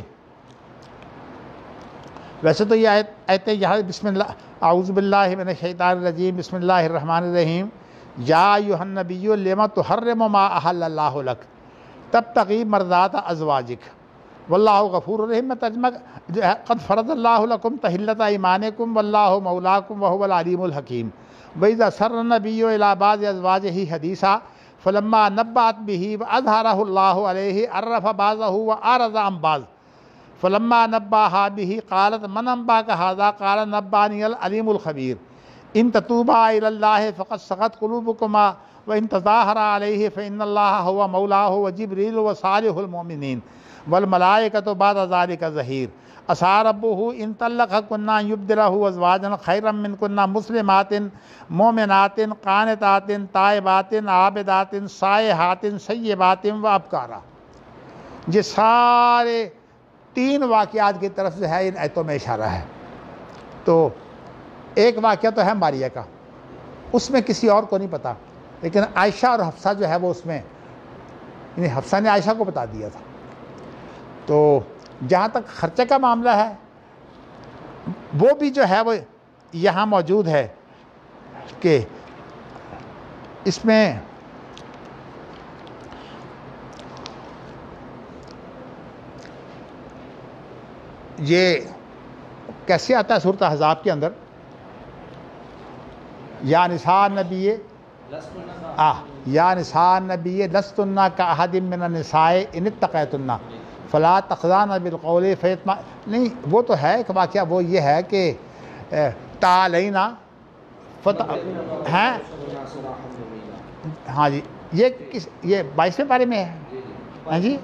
ویسے تو یہ آیت آیتیں یہاں بسم اللہ اعوذ باللہ من الشیطان الرجیم بسم اللہ الرحمن الرحیم یا ایھا النبی لما تحرم ما احل اللہ لک تبتغی مرضات ازواجک واللہ غفور الرحیم. میں ترجمہ جو ہے قد فرض اللہ لکم تحلۃ ایمانکم واللہ مولاکم وہو العلیم الحکیم. وَإِذَا سَرَّ النَّبِيُّ إِلَىٰ بَعْضِ أَزْوَاجِهِ حَدِيثًا فَلَمَّا نَبَّأَتْ بِهِ وَأَظْهَرَهُ اللَّهُ عَلَيْهِ عَرَّفَ بَعْضَهُ وَأَعْرَضَ عَن بَعْضٍ فَلَمَّا نَبَّأَهَا بِهِ قَالَتْ مَنْ أَنبَأَكَ هَٰذَا قَالَ نَبَّأَنِيَ الْعَلِيمُ الْخَبِيرُ. إِن تَتُوبَا إِلَى اللَّهِ فَقَدْ صَغَتْ قُلُوبُكُمَا وَإِن تَظَاهَرَا عَلَيْهِ فَإِنَّ اللَّهَ هُوَ مَوْلَاهُ وَجِبْرِيلُ وَصَالِحُ الْمُؤْمِنِينَ وَالْمَلَائِكَةُ بَعْدَ ذَٰلِكَ ظَهِيرٌ. عسىٰ رَبُّهُ إِن طَلَّقَكُنَّ أَن يُبْدِلَهُ أَزْوَاجًا خَيْرًا مِّنكُنَّ مُسْلِمَاتٍ مُؤْمِنَاتٍ قَانِتَاتٍ تَائِبَاتٍ عَابِدَاتٍ سَائِحَاتٍ سَيِّبَاتٍ وَأَبْکارًا. یہ سارے تین واقعات کی طرف جو ہے ان آیتوں میں اشارہ ہے. تو ایک واقعہ تو ہے ماریہ کا، اس میں کسی اور کو نہیں پتا، لیکن عائشہ اور حفصہ جو ہے وہ اس میں یعنی حفصہ نے عائشہ کو بتا دیا تھا. تو جہاں تک خرچے کا معاملہ ہے وہ بھی جو ہے وہ یہاں موجود ہے کہ اس میں یہ کیسے آتا ہے صورت احزاب کے اندر یا نساء النبی آ یا نساء النبی لستن کاحد من النساء ان اتقیتن فلا تخضعن بالقول فیطمع. نہیں وہ تو ہے ایک واقعہ، وہ یہ ہے کہ تعالینا فتح ہیں. ہاں جی یہ کس یہ بائیسویں پارے میں ہے. ہاں جی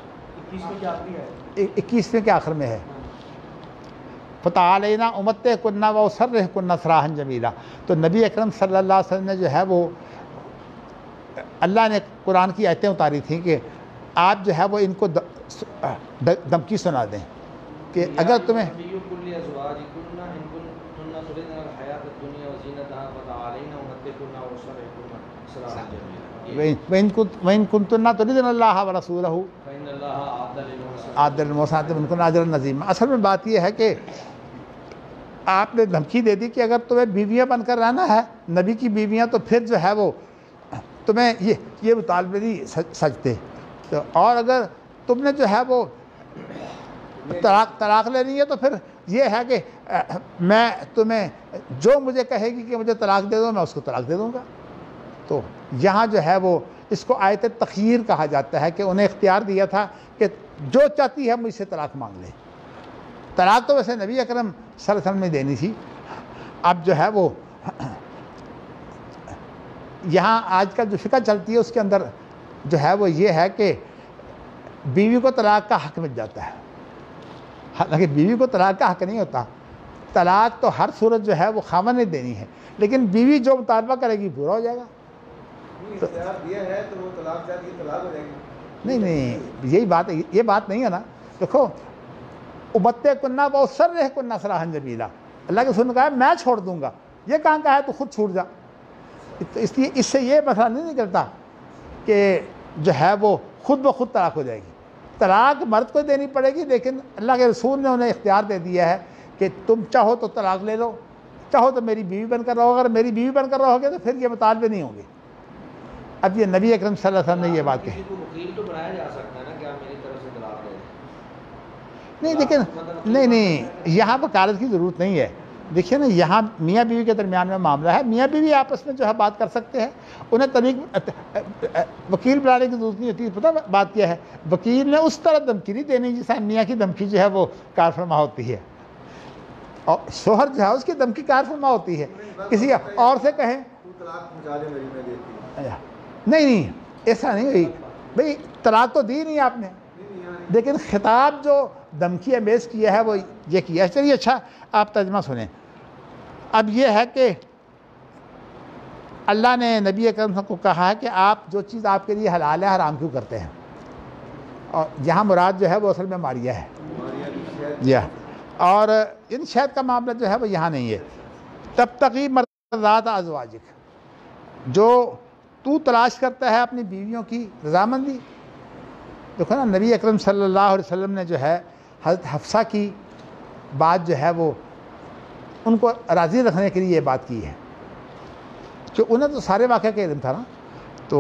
اکیسویں کے آخر میں ہے. فتعالینا امتعکن واسرحکن سراحا جمیلا. تو نبی اکرم صلی اللہ علیہ وسلم نے جو ہے وہ اللہ نے قرآن کی آیتیں اتاری تھیں کہ آپ جو ہے وہ ان کو دھمکی سنا دیں کہ اگر تمہیں وَإِن كُنتُنَّ تُرِدْنَ اللَّهَ وَرَسُولَهُ أَعَدَّ لِلْمُحْصَنَاتِ مِنكُنَّ أَجْرًا عَظِيمًا. اصل میں بات یہ ہے کہ آپ نے دھمکی دے دی کہ اگر تمہیں بیویاں بن کر رہنا ہے نبی کی بیویاں تو پھر جو ہے وہ تمہیں یہ یہ مطالبے نہیں سجتے. تو اور اگر تم نے جو ہے وہ طلاق طلاق لینی ہے تو پھر یہ ہے کہ میں تمہیں جو مجھے کہے گی کہ مجھے طلاق دے دو میں اس کو طلاق دے دوں گا. تو یہاں جو ہے وہ اس کو آیت تخییر کہا جاتا ہے کہ انہیں اختیار دیا تھا کہ جو چاہتی ہے مجھ سے طلاق مانگ لے. طلاق تو ویسے نبی اکرم صلی اللہ علیہ وسلم نے دینی تھی. اب جو ہے وہ یہاں آج کل جو فقہ چلتی ہے اس کے اندر جو ہے وہ یہ ہے کہ بیوی کو طلاق کا حق مل جاتا ہے، حالانکہ بیوی کو طلاق کا حق نہیں ہوتا. طلاق تو ہر صورت جو ہے وہ خاوند نے دینی ہے، لیکن بیوی جو مطالبہ کرے گی پورا ہو جائے گا. نہیں نہیں یہی بات ہے، یہ بات نہیں ہے نا. دیکھو امت کنہ واسرح کنہ سراحا جمیلا، اللہ کے رسول نے کہا میں چھوڑ دوں گا، یہ کہاں کہا ہے تو خود چھوٹ جا. اس لیے اس سے یہ مسئلہ نہیں نکلتا کہ جو ہے وہ خود بخود طلاق ہو جائے گی. طلاق مرد کو دینی پڑے گی، لیکن اللہ کے رسول نے انہیں اختیار دے دیا ہے کہ تم چاہو تو طلاق لے لو، چاہو تو میری بیوی بن کر رہو. اگر میری بیوی بن کر رہو گے تو پھر یہ مطالبے نہیں ہوں گے. اب یہ نبی اکرم صلی اللہ علیہ وسلم نے یہ بات کہی. وکیل تو بنایا جا سکتا ہے نا کہ آپ میری طرف سے طلاق دے دیں. نہیں لیکن نہیں نہیں یہاں وکالت کی ضرورت نہیں ہے. دیکھیے نا یہاں میاں بیوی کے درمیان میں معاملہ ہے، میاں بیوی آپس میں جو ہے بات کر سکتے ہیں. انہیں طریق وکیل بنانے کی ضرورت نہیں ہوتی. پتہ بات کیا ہے، وکیل نے اس طرح دھمکی نہیں دینی جیسا میاں کی دھمکی جو ہے وہ کار فرما ہوتی ہے، اور شوہر جو ہے اس کی دھمکی کار فرما ہوتی ہے. کسی اور سے کہیں نہیں نہیں ایسا نہیں ہوئی بھئی طلاق تو دی نہیں آپ نے، لیکن خطاب جو دھمکی امیز کیا ہے وہ یہ کیا ہے. چلیے اچھا آپ ترجمہ سنیں. اب یہ ہے کہ اللہ نے نبی اکرم کو کہا ہے کہ آپ جو چیز آپ کے لیے حلال ہے حرام کیوں کرتے ہیں، اور یہاں مراد جو ہے وہ اصل میں ماریہ ہے یا اور ان شہد کا معاملہ جو ہے وہ یہاں نہیں ہے. تبتغی مرضات ازواجک، جو تو تلاش کرتا ہے اپنی بیویوں کی رضامندی. دیکھو نا نبی اکرم صلی اللہ علیہ وسلم نے جو ہے حضرت حفصہ کی بات جو ہے وہ ان کو راضی رکھنے کے لیے یہ بات کی ہے کہ انہیں تو سارے واقعہ کا علم تھا نا. تو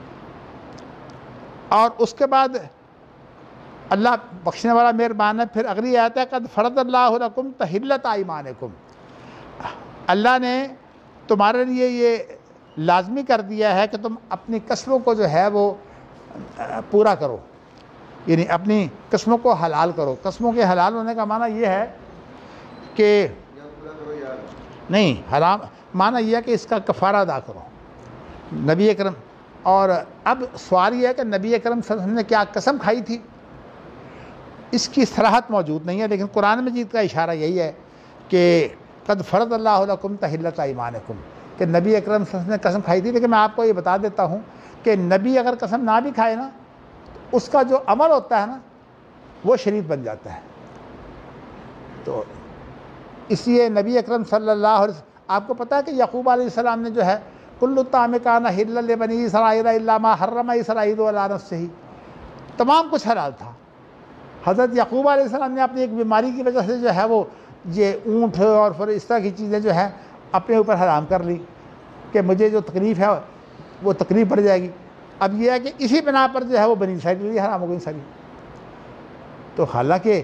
اور اس کے بعد اللہ بخشنے والا مہربان ہے. پھر اگلی آیت ہے قد فرض اللہ لکم تحلۃ ایمانکم، اللہ نے تمہارے لیے یہ لازمی کر دیا ہے کہ تم اپنی قسموں کو جو ہے وہ پورا کرو، یعنی اپنی قسموں کو حلال کرو. قسموں کے حلال ہونے کا معنی یہ ہے کہ نہیں، حرام معنی یہ ہے کہ اس کا کفارہ ادا کرو. نبی اکرم اور اب سوال یہ ہے کہ نبی اکرم صلی اللہ علیہ وسلم نے کیا قسم کھائی تھی، اس کی صراحت موجود نہیں ہے، لیکن قرآن مجید کا اشارہ یہی ہے کہ قد فرض اللہ لکم تحلۃ ایمانکم، کہ نبی اکرم صلی اللہ علیہ وسلم نے قسم کھائی تھی. لیکن میں آپ کو یہ بتا دیتا ہوں کہ نبی اگر قسم نہ بھی کھائے نا، اس کا جو عمل ہوتا ہے نا وہ شریف بن جاتا ہے. تو اس لیے نبی اکرم صلی اللہ علیہ وسلم، آپ کو پتہ ہے کہ یعقوب علیہ السلام نے جو ہے کل الطعام کان حلا لبنی اسرائیل الا ما حرم اسرائیل علی نفسہ، تمام کچھ حلال تھا. حضرت یعقوب علیہ السلام نے اپنی ایک بیماری کی وجہ سے جو ہے وہ یہ اونٹ اور پھر اس طرح کی چیزیں جو ہیں اپنے اوپر حرام کر لی کہ مجھے جو تکلیف ہے وہ تکلیف بڑھ جائے گی. اب یہ ہے کہ اسی بنا پر جو ہے وہ بنی اسرائیل کے لیے حرام ہو گئی ساری. تو حالانکہ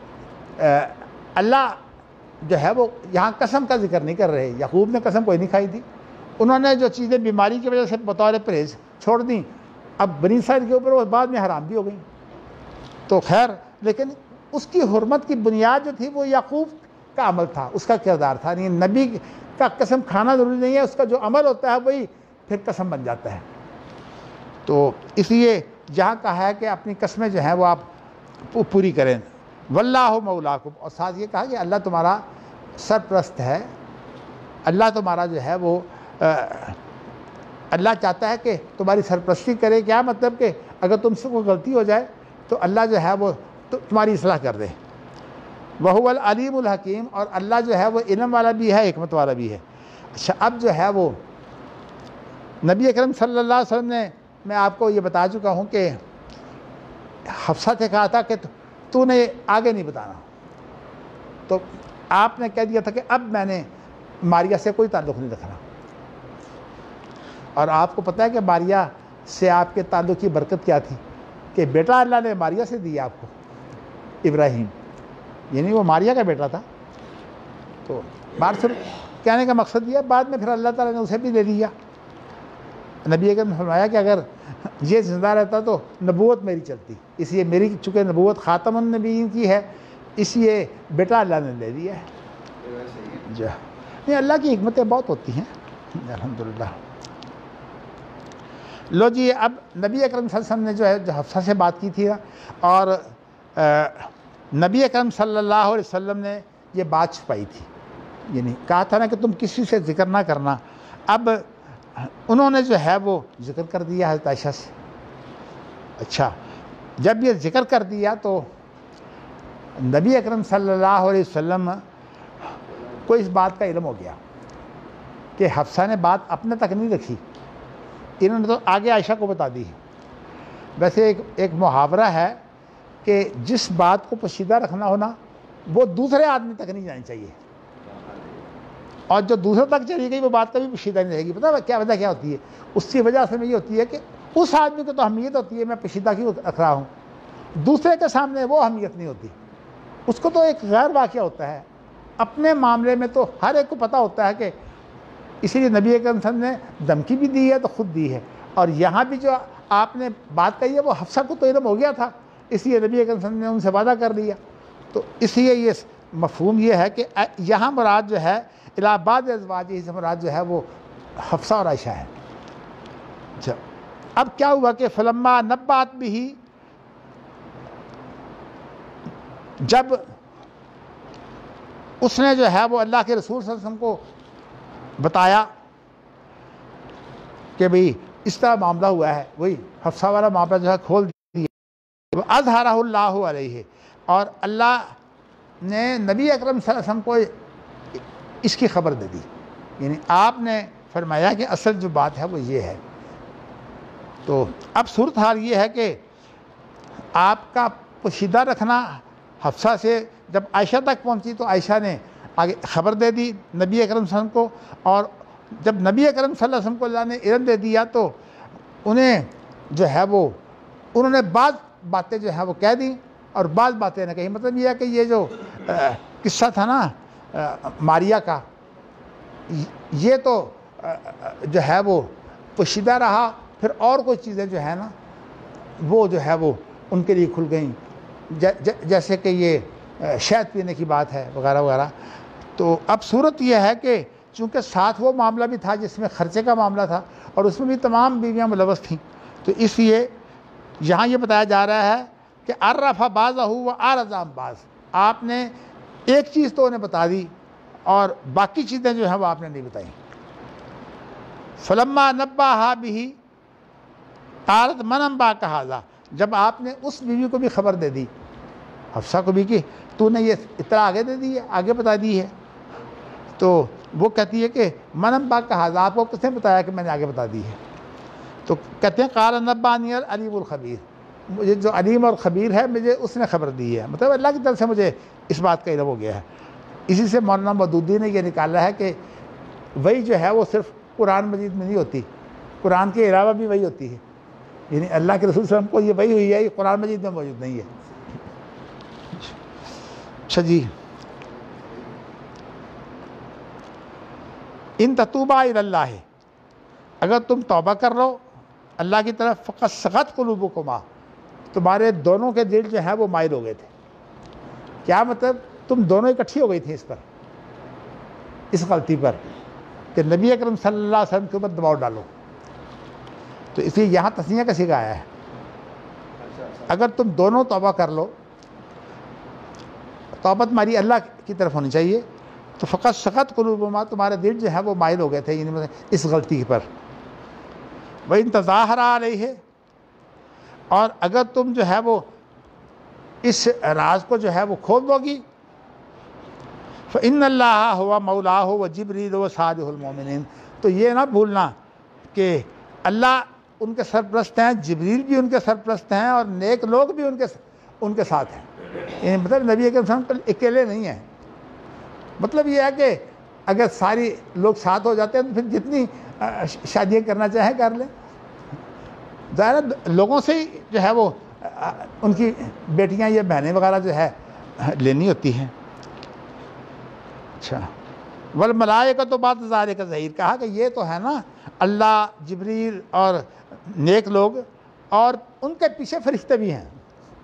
اللہ جو ہے وہ یہاں قسم کا ذکر نہیں کر رہے. یعقوب نے قسم کوئی نہیں کھائی تھی، انہوں نے جو چیزیں بیماری کی وجہ سے بطور پرہیز چھوڑ دیں، اب بنی اسرائیل کے اوپر وہ بعد میں حرام بھی ہو گئیں. تو خیر، لیکن اس کی حرمت کی بنیاد جو تھی وہ یعقوب کا عمل تھا، اس کا کردار تھا. نہیں، نبی کا قسم کھانا ضروری نہیں ہے، اس کا جو عمل ہوتا ہے وہی پھر قسم بن جاتا ہے. تو اس لیے جہاں کہا ہے کہ اپنی قسمیں جو ہیں وہ آپ پوری کریں. واللہ مولاکم، اور ساتھ یہ کہا کہ اللہ تمہارا سرپرست ہے. اللہ تمہارا جو ہے وہ اللہ چاہتا ہے کہ تمہاری سرپرستی کرے. کیا مطلب کہ اگر تم سے کوئی غلطی ہو جائے تو اللہ جو ہے وہ تمہاری اصلاح کر دے. وہو العلیم الحکیم، اور اللہ جو ہے وہ علم والا بھی ہے، حکمت والا بھی ہے. اچھا، اب جو ہے وہ نبی اکرم صلی اللہ علیہ وسلم نے، میں آپ کو یہ بتا چکا ہوں کہ حفصہ سے کہا تھا کہ تو نے آگے نہیں بتانا، تو آپ نے کہہ دیا تھا کہ اب میں نے ماریہ سے کوئی تعلق نہیں رکھنا. اور آپ کو پتہ ہے کہ ماریہ سے آپ کے تعلق کی برکت کیا تھی کہ بیٹا اللہ نے ماریہ سے دیا آپ کو، ابراہیم، یعنی وہ ماریہ کا بیٹا تھا. تو بات صرف کہنے کا مقصد یہ ہے، بعد میں پھر اللہ تعالیٰ نے اسے بھی دے دیا. نبی اکرم نے فرمایا کہ اگر یہ زندہ رہتا تو نبوت میری چلتی، اس لیے میری چونکہ نبوت خاتم النبیین کی ہے، اس لیے بیٹا اللہ نے لے دیا ہے. جی نہیں، اللہ کی حکمتیں بہت ہوتی ہیں الحمدللہ. لو جی، اب نبی اکرم صلی اللہ علیہ وسلم نے جو ہے جو حفصہ سے بات کی تھی، اور نبی اکرم صلی اللہ علیہ وسلم نے یہ بات چھپائی تھی، یعنی کہا تھا نا کہ تم کسی سے ذکر نہ کرنا. اب انہوں نے جو ہے وہ ذکر کر دیا حضرت عائشہ سے. اچھا، جب یہ ذکر کر دیا تو نبی اکرم صلی اللہ علیہ وسلم کو اس بات کا علم ہو گیا کہ حفصہ نے بات اپنے تک نہیں رکھی، انہوں نے تو آگے عائشہ کو بتا دی. ویسے ایک ایک محاورہ ہے کہ جس بات کو پوشیدہ رکھنا ہونا وہ دوسرے آدمی تک نہیں جانی چاہیے، اور جو دوسرے تک چلی گئی وہ بات کبھی پوشیدہ نہیں رہے گی. پتہ کیا وجہ کیا ہوتی ہے؟ اس کی وجہ سے میں یہ ہوتی ہے کہ اس آدمی کو تو اہمیت ہوتی ہے، میں پوشیدہ کیوں رکھ رہا ہوں، دوسرے کے سامنے وہ اہمیت نہیں ہوتی. اس کو تو ایک غیر واقعہ ہوتا ہے. اپنے معاملے میں تو ہر ایک کو پتہ ہوتا ہے کہ، اسی لیے نبی اکرم صلی اللہ علیہ وسلم نے دھمکی بھی دی ہے تو خود دی ہے. اور یہاں بھی جو آپ نے بات کہی ہے وہ حفصہ کو تو علم ہو گیا تھا، اس لیے نبی اکرم صلی اللہ علیہ وسلم نے ان سے وعدہ کر لیا. تو اس لیے یہ مفہوم یہ ہے کہ یہاں مراد جو ہے الہ بعض ازواجہ سے مراد جو ہے وہ حفصہ اور عائشہ ہے. اچھا، اب کیا ہوا کہ فلما نبات بھی، جب اس نے جو ہے وہ اللہ کے رسول صلی اللہ علیہ وسلم کو بتایا کہ بھئی اس طرح معاملہ ہوا ہے، وہی حفصہ والا معاملہ جو ہے کھول اظہرہ اللہ علیہ، اور اللہ نے نبی اکرم صلی اللہ علیہ وسلم کو اس کی خبر دے دی، یعنی آپ نے فرمایا کہ اصل جو بات ہے وہ یہ ہے۔ تو اب صورتحال یہ ہے کہ آپ کا پوشیدہ رکھنا حفصہ سے جب عائشہ تک پہنچی تو عائشہ نے آگے خبر دے دی نبی اکرم صلی اللہ علیہ وسلم کو، اور جب نبی اکرم صلی اللہ علیہ وسلم کو اللہ نے علم دے دیا تو انہیں جو ہے وہ انہوں نے بعض باتیں جو ہیں وہ کہہ دیں اور بعض باتیں نہ کہیں۔ مطلب یہ ہے کہ یہ جو قصہ تھا نا ماریہ کا، یہ تو جو ہے وہ پوشیدہ رہا، پھر اور کوئی چیزیں جو ہے نا وہ جو ہے وہ ان کے لیے کھل گئیں، جیسے کہ یہ شہد پینے کی بات ہے وغیرہ وغیرہ۔ تو اب صورت یہ ہے کہ چونکہ ساتھ وہ معاملہ بھی تھا جس میں خرچے کا معاملہ تھا اور اس میں بھی تمام بیویاں ملوث تھیں، تو اس لیے یہاں یہ بتایا جا رہا ہے کہ عرف بعضہ و اعرض عن بعض، آپ نے ایک چیز تو انہیں بتا دی اور باقی چیزیں جو ہیں وہ آپ نے نہیں بتائیں۔ فلما نباہا بہ قالت من انباک ھذا، جب آپ نے اس بیوی کو بھی خبر دے دی، حفصہ کو بھی، کہ تو نے یہ اطلاع آگے دے دی ہے، آگے بتا دی ہے، تو وہ کہتی ہے کہ من انباک ھذا، آپ کو کس نے بتایا کہ میں نے آگے بتا دی ہے؟ تو کہتے ہیں قال نبانی العلیم الخبیر، مجھے جو علیم اور خبیر ہے مجھے اس نے خبر دی ہے، مطلب اللہ کی طرف سے مجھے اس بات کا علم ہو گیا ہے۔ اسی سے مولانا مودودی نے یہ نکالا ہے کہ وہی جو ہے وہ صرف قرآن مجید میں نہیں ہوتی، قرآن کے علاوہ بھی وہی ہوتی ہے، یعنی اللہ کے رسول صلی اللہ علیہ وسلم کو یہ وحی ہوئی ہے، یہ قرآن مجید میں موجود نہیں ہے۔ اچھا جی، ان تتوبا الی اللہ، اگر تم توبہ کر لو اللہ کی طرف، فقط سغت قلوبکما، تمہارے دونوں کے دل جو ہیں وہ مائل ہو گئے تھے۔ کیا مطلب؟ تم دونوں اکٹھی ہو گئی تھی اس پر، اس غلطی پر کہ نبی اکرم صلی اللہ علیہ وسلم کے اوپر دباؤ ڈالو، تو اس لیے یہاں تسنیہ کا صیغہ آیا ہے۔ اگر تم دونوں توبہ کر لو، توبہ تمہاری اللہ کی طرف ہونی چاہیے، تو فقط سغت قلوبہما، تمہارے دل جو ہے وہ مائل ہو گئے تھے یعنی اس غلطی پر۔ وَإِن تَظَاهَرَ عَلَيْهِ، اور اگر تم جو ہے وہ اس راز کو جو ہے وہ کھول دو گی، فَإِنَّ اللَّهَ هُوَ مَوْلَاهُ وَجِبْرِيلُ وَصَالِحُ الْمُؤْمِنِينَ، تو یہ نہ بھولنا کہ اللہ ان کے سرپرست ہیں، جبریل بھی ان کے سرپرست ہیں اور نیک لوگ بھی ان کے ان کے ساتھ ہیں، یعنی مطلب نبی اکرم صلی اللہ علیہ وسلم اکیلے نہیں ہیں۔ مطلب یہ ہے کہ اگر ساری لوگ ساتھ ہو جاتے ہیں تو پھر جتنی شادیاں کرنا چاہیں کر لیں، ظاہر لوگوں سے ہی جو ہے وہ ان کی بیٹیاں یا بہنیں وغیرہ جو ہے لینی ہوتی ہیں۔ اچھا، والملائکۃ بعد ذالک ظہیر، کہا کہ یہ تو ہے نا اللہ، جبریل اور نیک لوگ، اور ان کے پیچھے فرشتے بھی ہیں،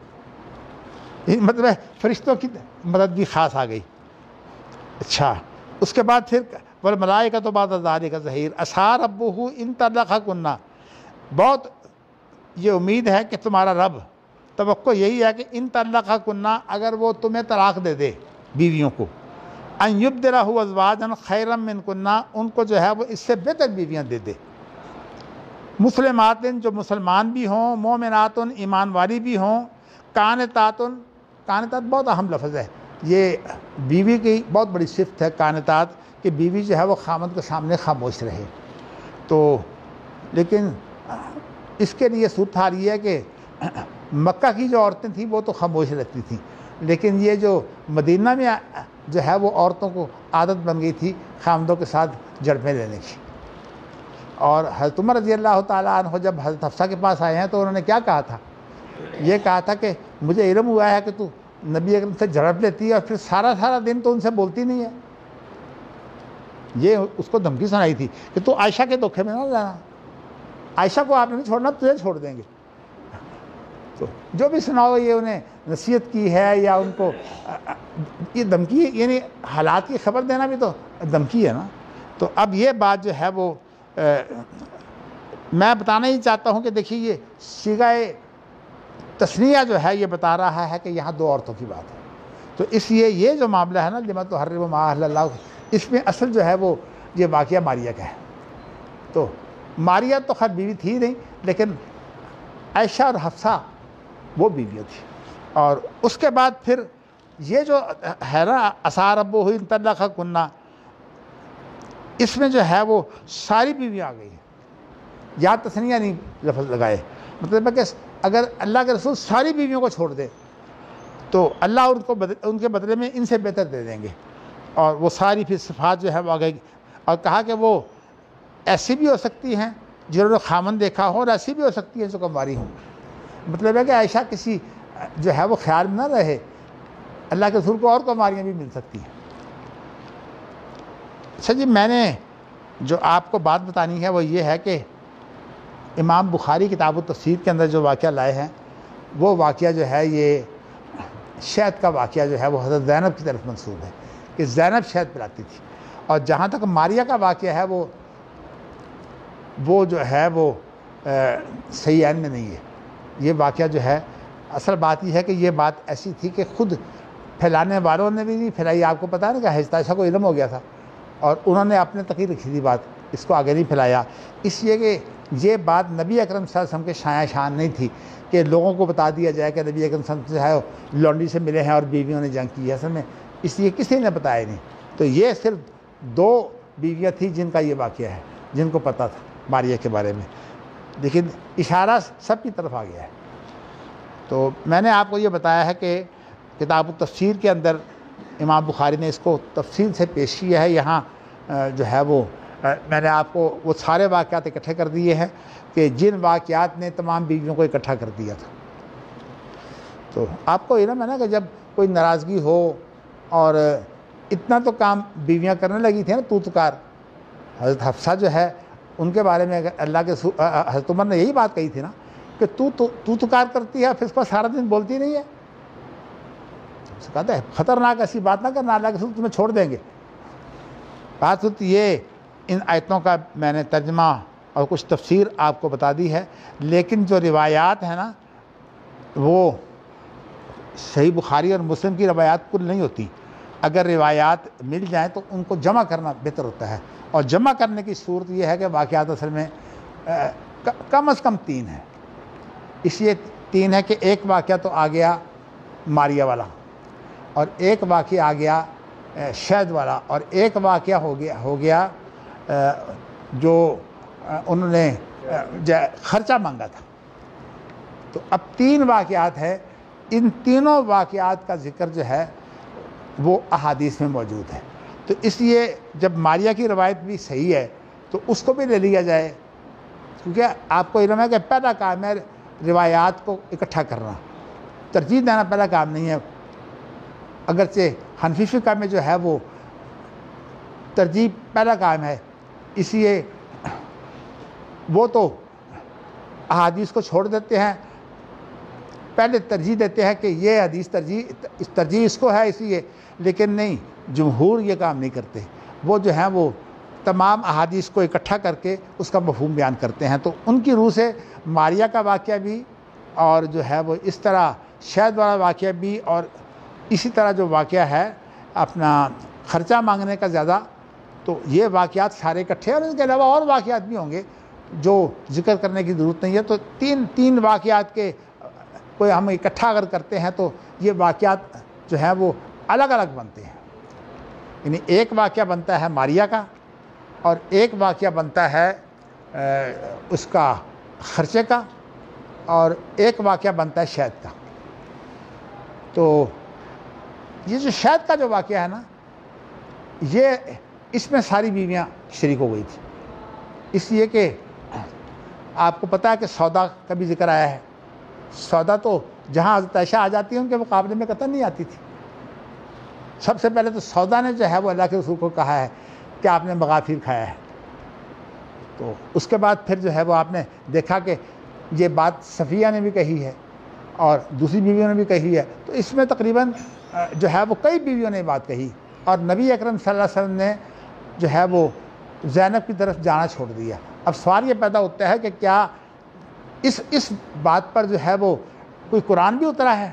مطلب فرشتوں کی مدد بھی خاص آ گئی۔ اچھا، اس کے بعد پھر والملائکۃ بعد ذالک ظہیر عسیٰ ربہ ان طلقکن، بہت یہ امید ہے کہ تمہارا رب، توقع یہی ہے کہ ان طلقکن، اگر وہ تمہیں طلاق دے دے بیویوں کو، ان یبدلہ ازواجا خیرا منکن، ان کو جو ہے وہ اس سے بہتر بیویاں دے دے، مسلمات جو مسلمان بھی ہوں، مومنات ایمان والی بھی ہوں، قانتات، قانتات بہت اہم لفظ ہے، یہ بیوی کی بہت بڑی صفت ہے قانتات، کہ بیوی جو ہے وہ خامد کے سامنے خاموش رہے۔ تو لیکن اس کے لیے صورتحال یہ ہے کہ مکہ کی جو عورتیں تھیں وہ تو خاموش رہتی تھیں، لیکن یہ جو مدینہ میں جو ہے وہ عورتوں کو عادت بن گئی تھی خامدوں کے ساتھ جھڑپیں لینے کی۔ اور حضرت عمر رضی اللہ تعالیٰ عنہ جب حضرت حفصہ کے پاس آئے ہیں تو انہوں نے کیا کہا تھا؟ یہ کہا تھا کہ مجھے علم ہوا ہے کہ تو نبی اکرم سے جھڑپ لیتی ہے اور پھر سارا سارا دن تو ان سے بولتی نہیں ہے۔ یہ اس کو دھمکی سنائی تھی کہ تو عائشہ کے دھوکے میں نہ لینا، عائشہ کو آپ نے نہیں چھوڑنا، تجھے چھوڑ دیں گے۔ تو جو بھی سناؤ یہ انہیں نصیحت کی ہے یا ان کو یہ دھمکی، یعنی حالات کی خبر دینا بھی تو دھمکی ہے نا۔ تو اب یہ بات جو ہے وہ میں بتانا ہی چاہتا ہوں کہ دیکھیے یہ صیغہ تثنیہ جو ہے یہ بتا رہا ہے کہ یہاں دو عورتوں کی بات ہے، تو اس لیے یہ جو معاملہ ہے نا لما تحرم ما احل اللہ، اس میں اصل جو ہے وہ یہ واقعہ ماریہ کا ہے۔ تو ماریہ تو خیر بیوی تھی نہیں، لیکن عائشہ اور حفصہ وہ بیویاں تھیں. اور اس کے بعد پھر یہ جو ہے نا عسیٰ ربہ ان طلقکن، اس میں جو ہے وہ ساری بیویاں آ گئی ہیں. یا تثنیہ نہیں لفظ لگائے، مطلب ہے کہ اگر اللہ کے رسول ساری بیویوں کو چھوڑ دے تو اللہ ان کو بدل ان کے بدلے میں ان سے بہتر دے دیں گے. اور وہ ساری پھر صفات جو ہے وہ آ گئی. اور کہا کہ وہ ایسی بھی ہو سکتی ہیں جنہوں نے خامن دیکھا ہو، اور ایسی بھی ہو سکتی ہیں جو کنواری ہوں. مطلب ہے کہ عائشہ کسی جو ہے وہ خیال میں نہ رہے، اللہ کے رسول کو اور کنواریاں بھی مل سکتی ہیں. اچھا جی، میں نے جو آپ کو بات بتانی ہے وہ یہ ہے کہ امام بخاری کتاب التفسیر کے اندر جو واقعہ لائے ہیں، وہ واقعہ جو ہے یہ شہد کا واقعہ جو ہے وہ حضرت زینب کی طرف منسوب ہے کہ زینب شہد پلاتی تھی. اور جہاں تک ماریہ کا واقعہ ہے وہ وہ جو ہے وہ صحیحین میں نہیں ہے. یہ واقعہ جو ہے، اصل بات یہ ہے کہ یہ بات ایسی تھی کہ خود پھیلانے والوں نے بھی نہیں پھیلائی. آپ کو پتہ ہے نا کہ حضرت عائشہ کو علم ہو گیا تھا اور انہوں نے اپنے تک ہی رکھی تھی بات، اس کو آگے نہیں پھیلایا. اس لیے کہ یہ بات نبی اکرم صلی اللہ علیہ وسلم کے شایع شان نہیں تھی کہ لوگوں کو بتا دیا جائے کہ نبی اکرم صلی اللہ علیہ وسلم جو ہے لونڈی سے ملے ہیں اور بیویوں نے جنگ کی ہے. اصل میں اس لیے کسی نے بتایا نہیں. تو یہ صرف دو بیویاں تھیں جن کا یہ واقعہ ہے، جن کو پتہ تھا ماریہ کے بارے میں، لیکن اشارہ سب کی طرف آ گیا ہے. تو میں نے آپ کو یہ بتایا ہے کہ کتاب التفسیر کے اندر امام بخاری نے اس کو تفصیل سے پیش کیا ہے. یہاں جو ہے وہ میں نے آپ کو وہ سارے واقعات اکٹھے کر دیے ہیں کہ جن واقعات نے تمام بیویوں کو اکٹھا کر دیا تھا. تو آپ کو علم ہے نا کہ جب کوئی ناراضگی ہو، اور اتنا تو کام بیویاں کرنے لگی تھیں نا، تو تکار. حضرت حفصہ جو ہے ان کے بارے میں اللہ کے حضرت عمر نے یہی بات کہی تھی نا کہ تو تو تکار کرتی ہے، پھر اس پر سارا دن بولتی نہیں ہے. کہتا ہے خطرناک ایسی بات نہ کرنا، اللہ کے رسول تمہیں چھوڑ دیں گے. بات ہوتی یہ ان آیتوں کا میں نے ترجمہ اور کچھ تفسیر آپ کو بتا دی ہے، لیکن جو روایات ہیں نا وہ صحیح بخاری اور مسلم کی روایات کل نہیں ہوتی. اگر روایات مل جائیں تو ان کو جمع کرنا بہتر ہوتا ہے. اور جمع کرنے کی صورت یہ ہے کہ واقعات اصل میں کم از کم تین ہیں. اس لیے تین ہے کہ ایک واقعہ تو آ گیا ماریہ والا، اور ایک واقعہ آ گیا شہد والا، اور ایک واقعہ ہو گیا ہو گیا جو انہوں نے خرچہ مانگا تھا. تو اب تین واقعات ہیں. ان تینوں واقعات کا ذکر جو ہے وہ احادیث میں موجود ہے. تو اس لیے جب ماریہ کی روایت بھی صحیح ہے تو اس کو بھی لے لیا جائے، کیونکہ آپ کو علم ہے کہ پہلا کام ہے روایات کو اکٹھا کرنا، ترجیح دینا پہلا کام نہیں ہے. اگرچہ حنفی فقہ میں جو ہے وہ ترجیح پہلا کام ہے، اس لیے وہ تو احادیث کو چھوڑ دیتے ہیں، پہلے ترجیح دیتے ہیں کہ یہ حدیث ترجیح ترجیح اس کو ہے اس لیے. لیکن نہیں، جمہور یہ کام نہیں کرتے. وہ جو ہیں وہ تمام احادیث کو اکٹھا کر کے اس کا مفہوم بیان کرتے ہیں. تو ان کی روح سے ماریہ کا واقعہ بھی، اور جو ہے وہ اس طرح شہد والا واقعہ بھی، اور اسی طرح جو واقعہ ہے اپنا خرچہ مانگنے کا زیادہ، تو یہ واقعات سارے اکٹھے ہیں. اور ان کے علاوہ اور واقعات بھی ہوں گے جو ذکر کرنے کی ضرورت نہیں ہے. تو تین تین واقعات کے کوئی ہم اکٹھا اگر کرتے ہیں تو یہ واقعات جو ہیں وہ الگ الگ بنتے ہیں. یعنی ایک واقعہ بنتا ہے ماریہ کا، اور ایک واقعہ بنتا ہے اس کا خرچے کا، اور ایک واقعہ بنتا ہے شہد کا. تو یہ جو شہد کا جو واقعہ ہے نا، یہ اس میں ساری بیویاں شریک ہو گئی تھی. اس لیے کہ آپ کو پتہ ہے کہ سودا کا بھی ذکر آیا ہے. سودا تو جہاں حضرت عائشہ آ جاتی ہے ان کے مقابلے میں قطعاً نہیں آتی تھی. سب سے پہلے تو سودا نے جو ہے وہ اللہ کے رسول کو کہا ہے کہ آپ نے مغافیر کھایا ہے. تو اس کے بعد پھر جو ہے وہ آپ نے دیکھا کہ یہ بات صفیہ نے بھی کہی ہے اور دوسری بیویوں نے بھی کہی ہے. تو اس میں تقریباً جو ہے وہ کئی بیویوں نے بات کہی، اور نبی اکرم صلی اللہ علیہ وسلم نے جو ہے وہ زینب کی طرف جانا چھوڑ دیا. اب سوال یہ پیدا ہوتا ہے کہ کیا اس اس بات پر جو ہے وہ کوئی قرآن بھی اترا ہے؟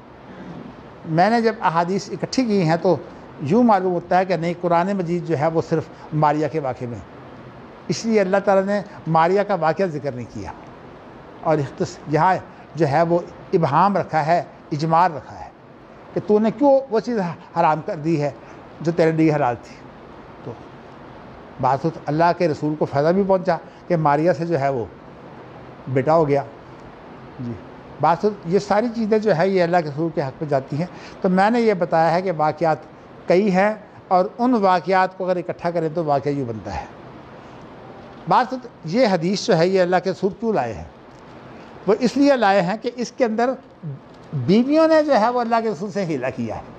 میں نے جب احادیث اکٹھی کی ہیں تو یوں معلوم ہوتا ہے کہ نہیں، قرآن مجید جو ہے وہ صرف ماریہ کے واقعے میں، اس لیے اللہ تعالیٰ نے ماریہ کا واقعہ ذکر نہیں کیا. اور یہاں جو ہے وہ ابہام رکھا ہے، اجمال رکھا ہے کہ تو نے کیوں وہ چیز حرام کر دی ہے جو تیرے لیے حلال تھی۔ تو بات تو اللہ کے رسول کو فائدہ بھی پہنچا کہ ماریہ سے جو ہے وہ بیٹا ہو گیا۔ جی بات تو یہ ساری چیزیں جو ہے یہ اللہ کے رسول کے حق میں جاتی ہیں۔ تو میں نے یہ بتایا ہے کہ واقعات کئی ہیں اور ان واقعات کو اگر اکٹھا کریں تو واقعہ یوں بنتا ہے۔ بات یہ حدیث جو ہے یہ اللہ کے رسول کیوں لائے ہیں؟ وہ اس لیے لائے ہیں کہ اس کے اندر بیویوں نے جو ہے وہ اللہ کے رسول سے ہیلا کیا ہے۔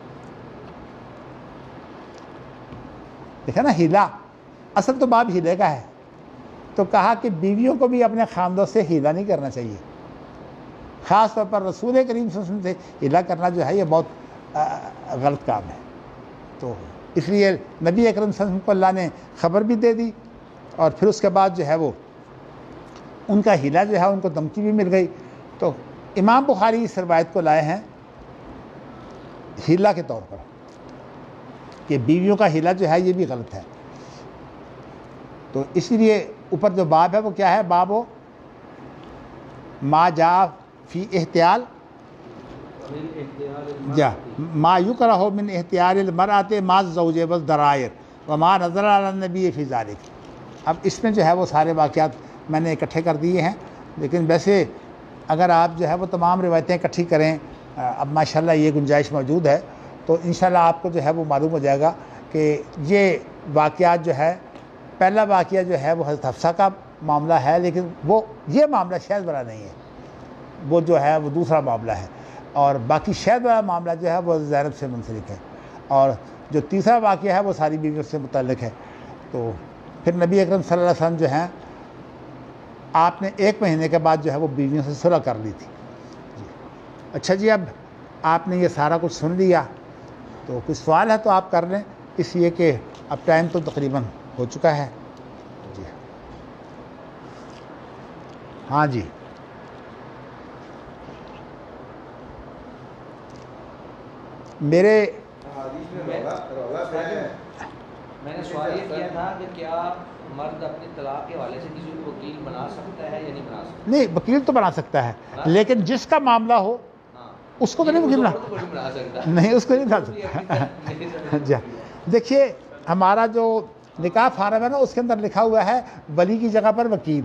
دیکھا نا، ہیلا اصل تو باب ہیلے کا ہے، تو کہا کہ بیویوں کو بھی اپنے خاندوں سے ہیلا نہیں کرنا چاہیے، خاص طور پر رسول کریم صلی اللہ علیہ وسلم سے ہیلا کرنا جو ہے یہ بہت غلط کام ہے۔ تو اس لیے نبی اکرم صلی اللہ علیہ وسلم کو اللہ نے خبر بھی دے دی، اور پھر اس کے بعد جو ہے وہ ان کا ہیلا جو ہے ان کو دھمکی بھی مل گئی۔ تو امام بخاری اس روایت کو لائے ہیں ہیلا کے طور پر کہ بیویوں کا ہیلا جو ہے یہ بھی غلط ہے۔ تو اسی لیے اوپر جو باب ہے وہ کیا ہے؟ باب و ما جا فی احتیال جا ما یکرہ من احتیال المرأۃ ما الزوج والذرائر وما نظر علی النبی فی ذلک۔ اب اس میں جو ہے وہ سارے واقعات میں نے اکٹھے کر دیے ہیں، لیکن ویسے اگر آپ جو ہے وہ تمام روایتیں اکٹھی کریں، اب ماشاءاللہ یہ گنجائش موجود ہے، تو انشاءاللہ آپ کو جو ہے وہ معلوم ہو جائے گا کہ یہ واقعات جو ہے، پہلا واقعہ جو ہے وہ حضرت حفصہ کا معاملہ ہے، لیکن وہ یہ معاملہ شہد والا نہیں ہے، وہ جو ہے وہ دوسرا معاملہ ہے، اور باقی شہد والا معاملہ جو ہے وہ زینب سے منسلک ہے، اور جو تیسرا واقعہ ہے وہ ساری بیویوں سے متعلق ہے۔ تو پھر نبی اکرم صلی اللہ علیہ وسلم جو ہیں آپ نے ایک مہینے کے بعد جو ہے وہ بیویوں سے صلح کر لی تھی۔ جی اچھا جی، اب آپ نے یہ سارا کچھ سن لیا، تو کچھ سوال ہے تو آپ کر لیں، اس لیے کہ اب ٹائم تو تقریباً ہو چکا ہے۔ جی ہاں جی، میرے میں نے سوال یہ کیا تھا کہ کیا مرد اپنی طلاق کے حوالے سے کسی کو وکیل بنا سکتا ہے یا نہیں بنا سکتا؟ نہیں، وکیل تو بنا سکتا ہے، لیکن جس کا معاملہ ہو اس کو تو نہیں وکیل بنا سکتا، نہیں، اس کو نہیں بنا سکتا۔ جی دیکھیے، ہمارا جو نکاح فارم ہے نا اس کے اندر لکھا ہوا ہے ولی کی جگہ پر وکیل۔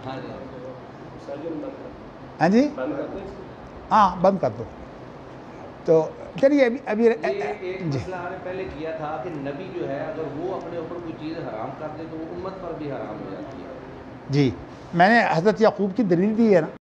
ہاں جی، ہاں بند کر دو۔ تو چلیے ابھی ابھی ایک مسئلہ ہم نے پہلے کیا تھا کہ نبی جو ہے اگر وہ اپنے اوپر کوئی چیز حرام کر دے تو وہ امت پر بھی حرام ہو جاتی ہے۔ جی، میں نے حضرت یعقوب کی دلیل دی ہے نا۔